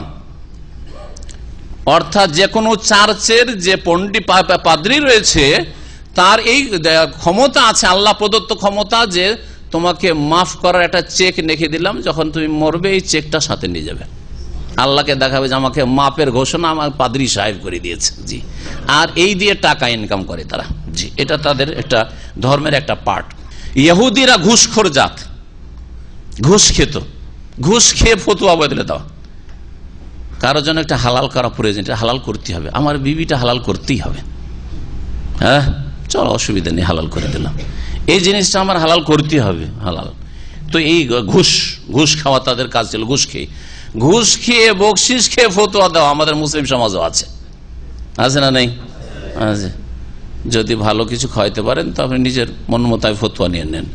অর্থাৎ যে কোনো চার্চের যে পণ্ডিত পাদ্রী রয়েছে তার এই ক্ষমতা আছে, আল্লাহ প্রদত্ত ক্ষমতা, যে তোমাকে মাফ করার একটা চেক লিখে দিলাম, যখন তুমি মরবে এই চেকটা সাথে নিয়ে যাবে, আল্লাহকে দেখাবে যে আমাকে মাপের ঘোষণা আমার পাদ্রী সাহেব করে দিয়েছে। জি, আর এই দিয়ে টাকা ইনকাম করে তারা। জি, এটা তাদের একটা ধর্মের একটা পার্ট। ইহুদিরা ঘুষখোর জাত, ঘুষ খেত, ঘুষ খেয়ে ফতুয়া বদলে দাও। কারোর জন্য একটা হালাল করা প্রয়োজন, এটা হালাল করতে হবে, আমার বিবিটা হালাল করতেই হবে। হ্যাঁ, চলো অসুবিধা নেই, হালাল করে দিলাম, এই জিনিসটা আমার হালাল করতে হবে, হালাল। তো এই ঘুষ খাওয়া তাদের কাজ ছিল। ঘুষ খেয়ে বকশিস খেয়ে ফতোয়া দেওয়া আমাদের মুসলিম সমাজও আছে না নেই? আছে। যদি ভালো কিছু খাওয়াইতে পারেন তো আপনি নিজের মন মোতাবেক ফতোয়া নিয়ে নেন।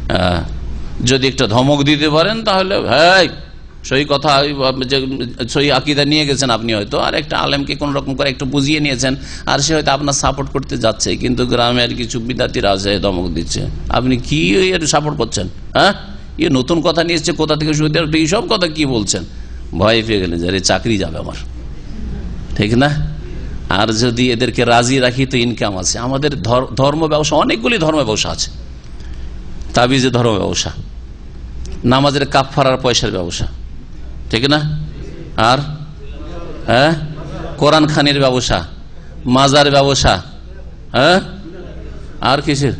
যদি একটা ধমক দিতে পারেন তাহলে হ্যাঁ সহি কথা, সহি আকীদা নিয়ে গেছেন আপনি হয়তো, আর একটা আলেমকে কোন রকম করে একটু বুঝিয়ে নিয়েছেন, আর সে হয়তো আপনার সাপোর্ট করতে যাচ্ছে, কিন্তু গ্রামের কিছু বিদ্যার্থীরা আছে ধমক দিচ্ছে, আপনি কি সাপোর্ট করছেন? হ্যাঁ, ইয়ে নতুন কথা নিয়ে এসছে কোথা থেকে, সব কথা কি বলছেন? ভয় পেয়ে গেলেন যে চাকরি যাবে আমার, ঠিক না? আর যদি এদেরকে রাজি রাখি তো ইনকাম আছে। আমাদের ধর্ম ব্যবসা, অনেকগুলি ধর্ম ব্যবসা আছে। তাবিজের ধর্ম ব্যবসা, নামাজের কাফারার পয়সার ব্যবসা, ঠিক না? আর হ্যাঁ, কোরআন খানির ব্যবসা, মাজার ব্যবসা, হ্যাঁ, আর কিসের,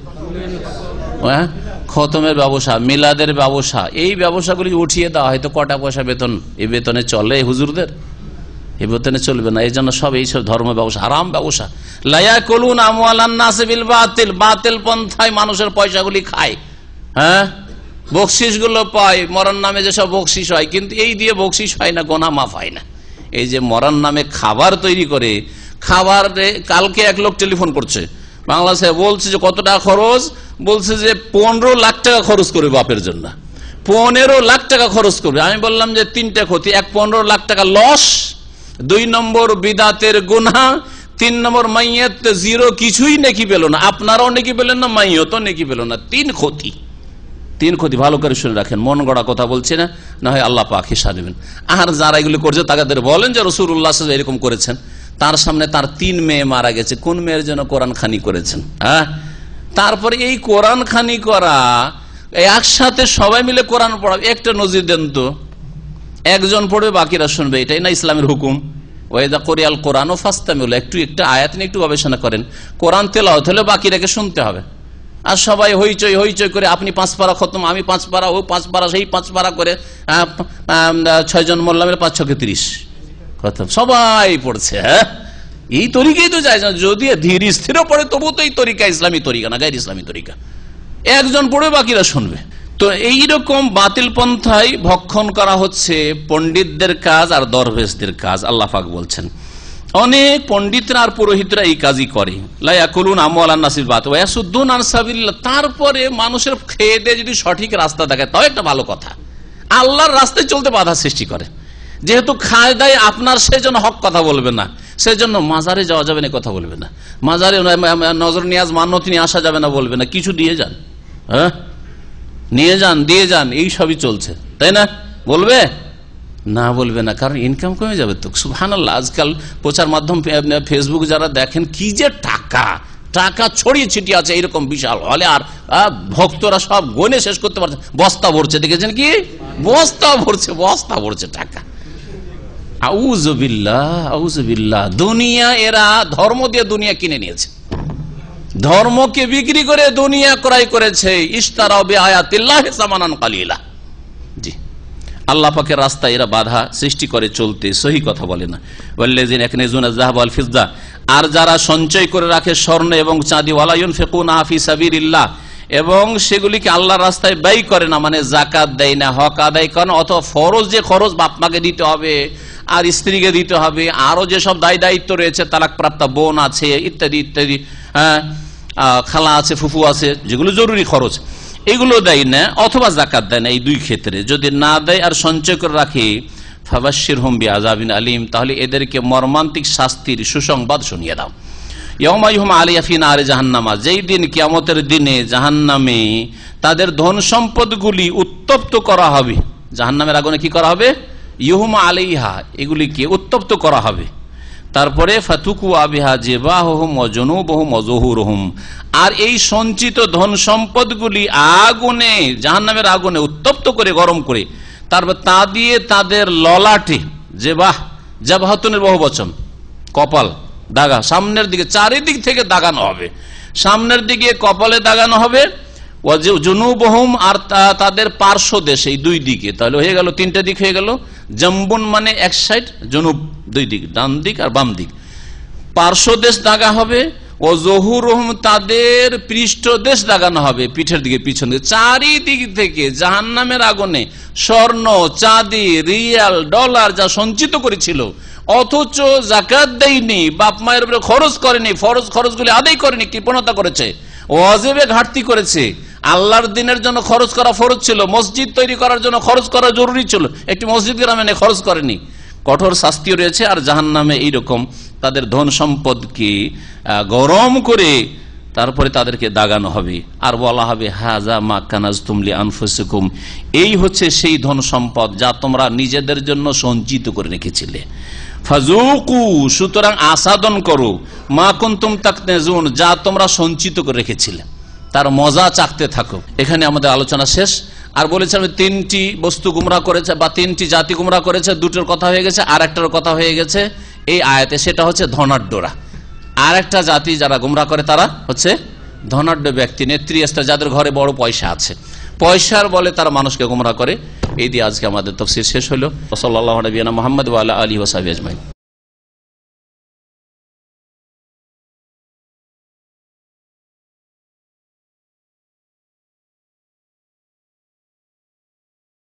হ্যাঁ, খতমের ব্যবসা, মিলাদের ব্যবসা। এই ব্যবসাগুলি উঠিয়ে দেওয়া হয়তো কটা পয়সা বেতন, এই বেতনে চলে হুজুরদের? এই বেতনে চলবে না। এই জন্য সব এইসব ধর্ম ব্যবসা হারাম ব্যবসা। লায়াকুলুন আমওয়ালান নাস বিল বাতিল, বাতিল পন্থায় মানুষের পয়সাগুলি খায়। হ্যাঁ, বকশিস গুলো পায়, মরার নামে যেসব বকশিস হয়, কিন্তু এই দিয়ে বকশিস হয় না, গোনা মাফ হয় না। এই যে মরার নামে খাবার তৈরি করে, খাবার কালকে এক লোক টেলিফোন করছে বাংলাদেশে, বলছে যে কত টাকা খরচ, বলছে যে 15 লাখ টাকা খরচ করবে বাপের জন্য, 15 লাখ টাকা খরচ করবে। আমি বললাম যে তিনটা ক্ষতি, 15 লাখ টাকা লস, 2 নম্বর বিদাতের গুনাহ, 3 নম্বর মাইয়াত জিরো, কিছুই নেকি পেল না, আপনারাও নেকি পেলেন না, মাইয়াতও নেকি পেল না। 3 ক্ষতি। ভালো করে শুনে রাখেন, মন গড়া কথা বলছে না, না হয় আল্লাহ পাক হিসাব দেবেন। আর যারা এগুলো করছে তাদের বলেন যে রাসূলুল্লাহ সাল্লাল্লাহু আলাইহি ওয়াসাল্লাম এরকম করেছেন, তার সামনে তার 3 মেয়ে মারা গেছে, কোন মেয়ের জন্য কোরআন খানি করেছেন? হ্যাঁ, তারপরে এই কোরআন খানি করা, একসাথে সবাই মিলে কোরআন পড়া, একটা নজির দেন তো। একজন পড়বে বাকিরা শুনবে, এটাই না ইসলামের হুকুম? ওয়াইদা কোরিয়াল কোরআন ও ফাস্তামিল, একটু আয়াত নিয়ে একটু গবেষণা করেন, কোরআন তেলাওয়াত হলে বাকিরাকে শুনতে হবে। আর সবাই হইচই করে, আপনি 5 পারা খতম, আমি 5 পারা, ও 5 পারা, সেই 5 পারা করে 6 জন মোল্লামের 5 6 30 খতম, সবাই পড়ছে। হ্যাঁ, এই তরিকাই তো যায়, যদি ধীর স্থির পড়ে তবু তো এই তরিকা ইসলামী তরিকা না, গায়ের ইসলামী তরিকা। একজন পড়বে বাকিরা শুনবে। তো এইরকম বাতিল পন্থায় ভক্ষণ করা হচ্ছে পণ্ডিতদের কাজ আর দরবেশদের কাজ। আল্লাহ পাক বলছেন অনেক পণ্ডিতরা আর পুরোহিতরা এই কাজই করে। লায়াকুলুন আমওয়ালান নাস বিল বাতিল ওয়া ইয়াসুদ্দুন আন সাবিলিল্লাহ। তারপরে মানুষের খেয়ে দিয়ে যদি সঠিক রাস্তা দেখায় তাও একটা ভালো কথা, আল্লাহর রাস্তায় চলতে বাধা সৃষ্টি করে। যেহেতু খায় দেয় আপনার, সেজন্য হক কথা বলবে না, সেজন্য মাজারে যাওয়া যাবে না কথা বলবে না, মাজারে নজর নিয়াজ মান্যত নিয়ে আসা যাবে না বলবে না, কিছু দিয়ে যান, হ্যাঁ নিয়ে যান, দিয়ে যান, এই সবই চলছে, তাই না? বলবে না? বলবে না, কারণ ইনকাম কমে যাবে তো। সুবহানাল্লাহ, আজকাল প্রচার মাধ্যম ফেসবুক যারা দেখেন, কি যে টাকা ছড়িয়ে ছিটিয়ে আছে এরকম বিশাল হলে, আর ভক্তরা সব গনে শেষ করতে পারছে, বস্তা ভরছে, দেখেছেন কি? বস্তা ভরছে টাকা। আউযুবিল্লাহ। দুনিয়া, এরা ধর্ম দিয়ে দুনিয়া কিনে নিয়েছে, ধর্মকে বিক্রি করে দুনিয়া ক্রয় করেছে। ইশতারাউ বিআয়াতিল্লাহি সামানান কালিলা। জি, আল্লাহ পাকের রাস্তায় এরা বাধা সৃষ্টি করে চলতে, সহি কথা বলে না। ওয়াল্লাযিনা ইয়াকনিজুনা যাহাব ওয়াল ফিদ্দা, আর যারা সঞ্চয় করে রাখে স্বর্ণ এবং চাঁদি, ওয়ালা ইউনফিকুনা ফি সাবিলিল্লাহ, এবং সেগুলিকে আল্লাহর রাস্তায় ব্যয় করে না, মানে যাকাত দেয় না, হক আদায় করে না, অথবা ফরজ যে খরচ বাপ মাকে দিতে হবে আর স্ত্রীকে দিতে হবে, আরো যেসব দায় দায়িত্ব রয়েছে, তালাক প্রাপ্ত বোন আছে ইত্যাদি ইত্যাদি, হ্যাঁ খালা আছে, ফুফু আছে, যেগুলো জরুরি খরচ, এগুলো দেয় না অথবা জাকাত দেয় না, এই দুই ক্ষেত্রে যদি না দেয় আর সঞ্চয় করে রাখে, ফাবাশশিরহুম বিআযাবিন আলীম, তাহলে এদেরকে মর্মান্তিক শাস্তির সুসংবাদ শুনিয়ে দাও। ইয়াউমা ইউহমা আলাইহা ফি নারি জাহান্নামা, যেই দিন কিয়ামতের দিনে জাহান্নামে তাদের ধন সম্পদগুলি উত্তপ্ত করা হবে। জাহান্নামের আগুনে কি করা হবে? ইউহমা আলাইহা, এগুলিকে উত্তপ্ত করা হবে। তারপরে ফাতুকু আবিহা জিবাহুহুম ওয়া জুনুবুহুম ওয়া যুহুরুহুম, আর এই সঞ্চিত ধন সম্পদগুলি আগুনে, জাহান্নামের আগুনে উত্তপ্ত করে, গরম করে, তারপর তা দিয়ে তাদের ললাটে, জিবাহ, জাবহাতুনের বহুবচন, কপাল দাগা, সামনের দিকে চারিদিক থেকে দাগানো হবে। সামনের দিকে কপালে দাগানো হবে, ওয়া জুনুবুহুম, আর তাদের পার্শ্ব দেশে, এই দুই দিকে, তাহলে হয়ে গেল তিনটা দিক হয়ে গেল। জম্বুন মানে এক সাইড, জুনুব দুই দিক, ডান দিক আর বাম দিক, পার্শ্ব দেশ দাগা হবে। ও জহুরুহুম, তাদের পৃষ্ঠ দেশ দাগানো হবে, পিঠের দিকে, পিছন দিকে, চারিদিক থেকে জাহান্নামের আগুনে স্বর্ণ, চাঁদি, রিয়াল, ডলার যা সঞ্চিত করেছিল, অথচ যাকাত দেয়নি, বাপ মায়ের উপরে খরচ করেনি, ফরজ খরচগুলি আদায় করেনি, কৃপণতা করেছে, ওয়াজিবে ঘাটতি করেছে, আল্লাহর দিনের জন্য খরচ করা ফরজ ছিল, মসজিদ তৈরি করার জন্য খরচ করা জরুরি ছিল, একটি মসজিদ গ্রামে খরচ করেনি, কঠোর শাস্তিও রয়েছে। আর জাহান্নামে এইরকম তাদের ধন সম্পদকে গরম করে তারপরে তাদেরকে দাগানো হবে, আর বলা হবে হাযা মা কানাজতুম লিআনফুসিকুম, এই হচ্ছে সেই ধন সম্পদ যা তোমরা নিজেদের জন্য সঞ্চিত করে রেখেছিলে। ফাযুকু, সুতরাং আসাদন করো, মা কুনতুম তাকনাজুন, যা তোমরা সঞ্চিত করে রেখেছিলে, তার মজা চাকতে থাকো। এখানে আমাদের আলোচনা শেষ। আর বলেছিলাম তিনটি বস্তু গুমরাহ করেছে বা তিনটি জাতি গুমরাহ করেছে, দুটোর কথা হয়ে গেছে, আর একটার কথা হয়ে গেছে এই আয়াতে, সেটা হচ্ছে ধনাঢ্যরা। আর একটা জাতি যারা গুমরাহ করে তারা হচ্ছে ধনাঢ্য ব্যক্তি, নেতৃস্থান, যাদের ঘরে বড় পয়সা আছে, পয়সার বলে তারা মানুষকে গুমরাহ করে। এই দিয়ে আজকে আমাদের তাফসীর শেষ হলো। সাল্লাল্লাহু আলাইহি ওয়া সাল্লাম মুহাম্মদ ওয়া আলা আলিহি ওয়া সাহবিহি আজমাইন।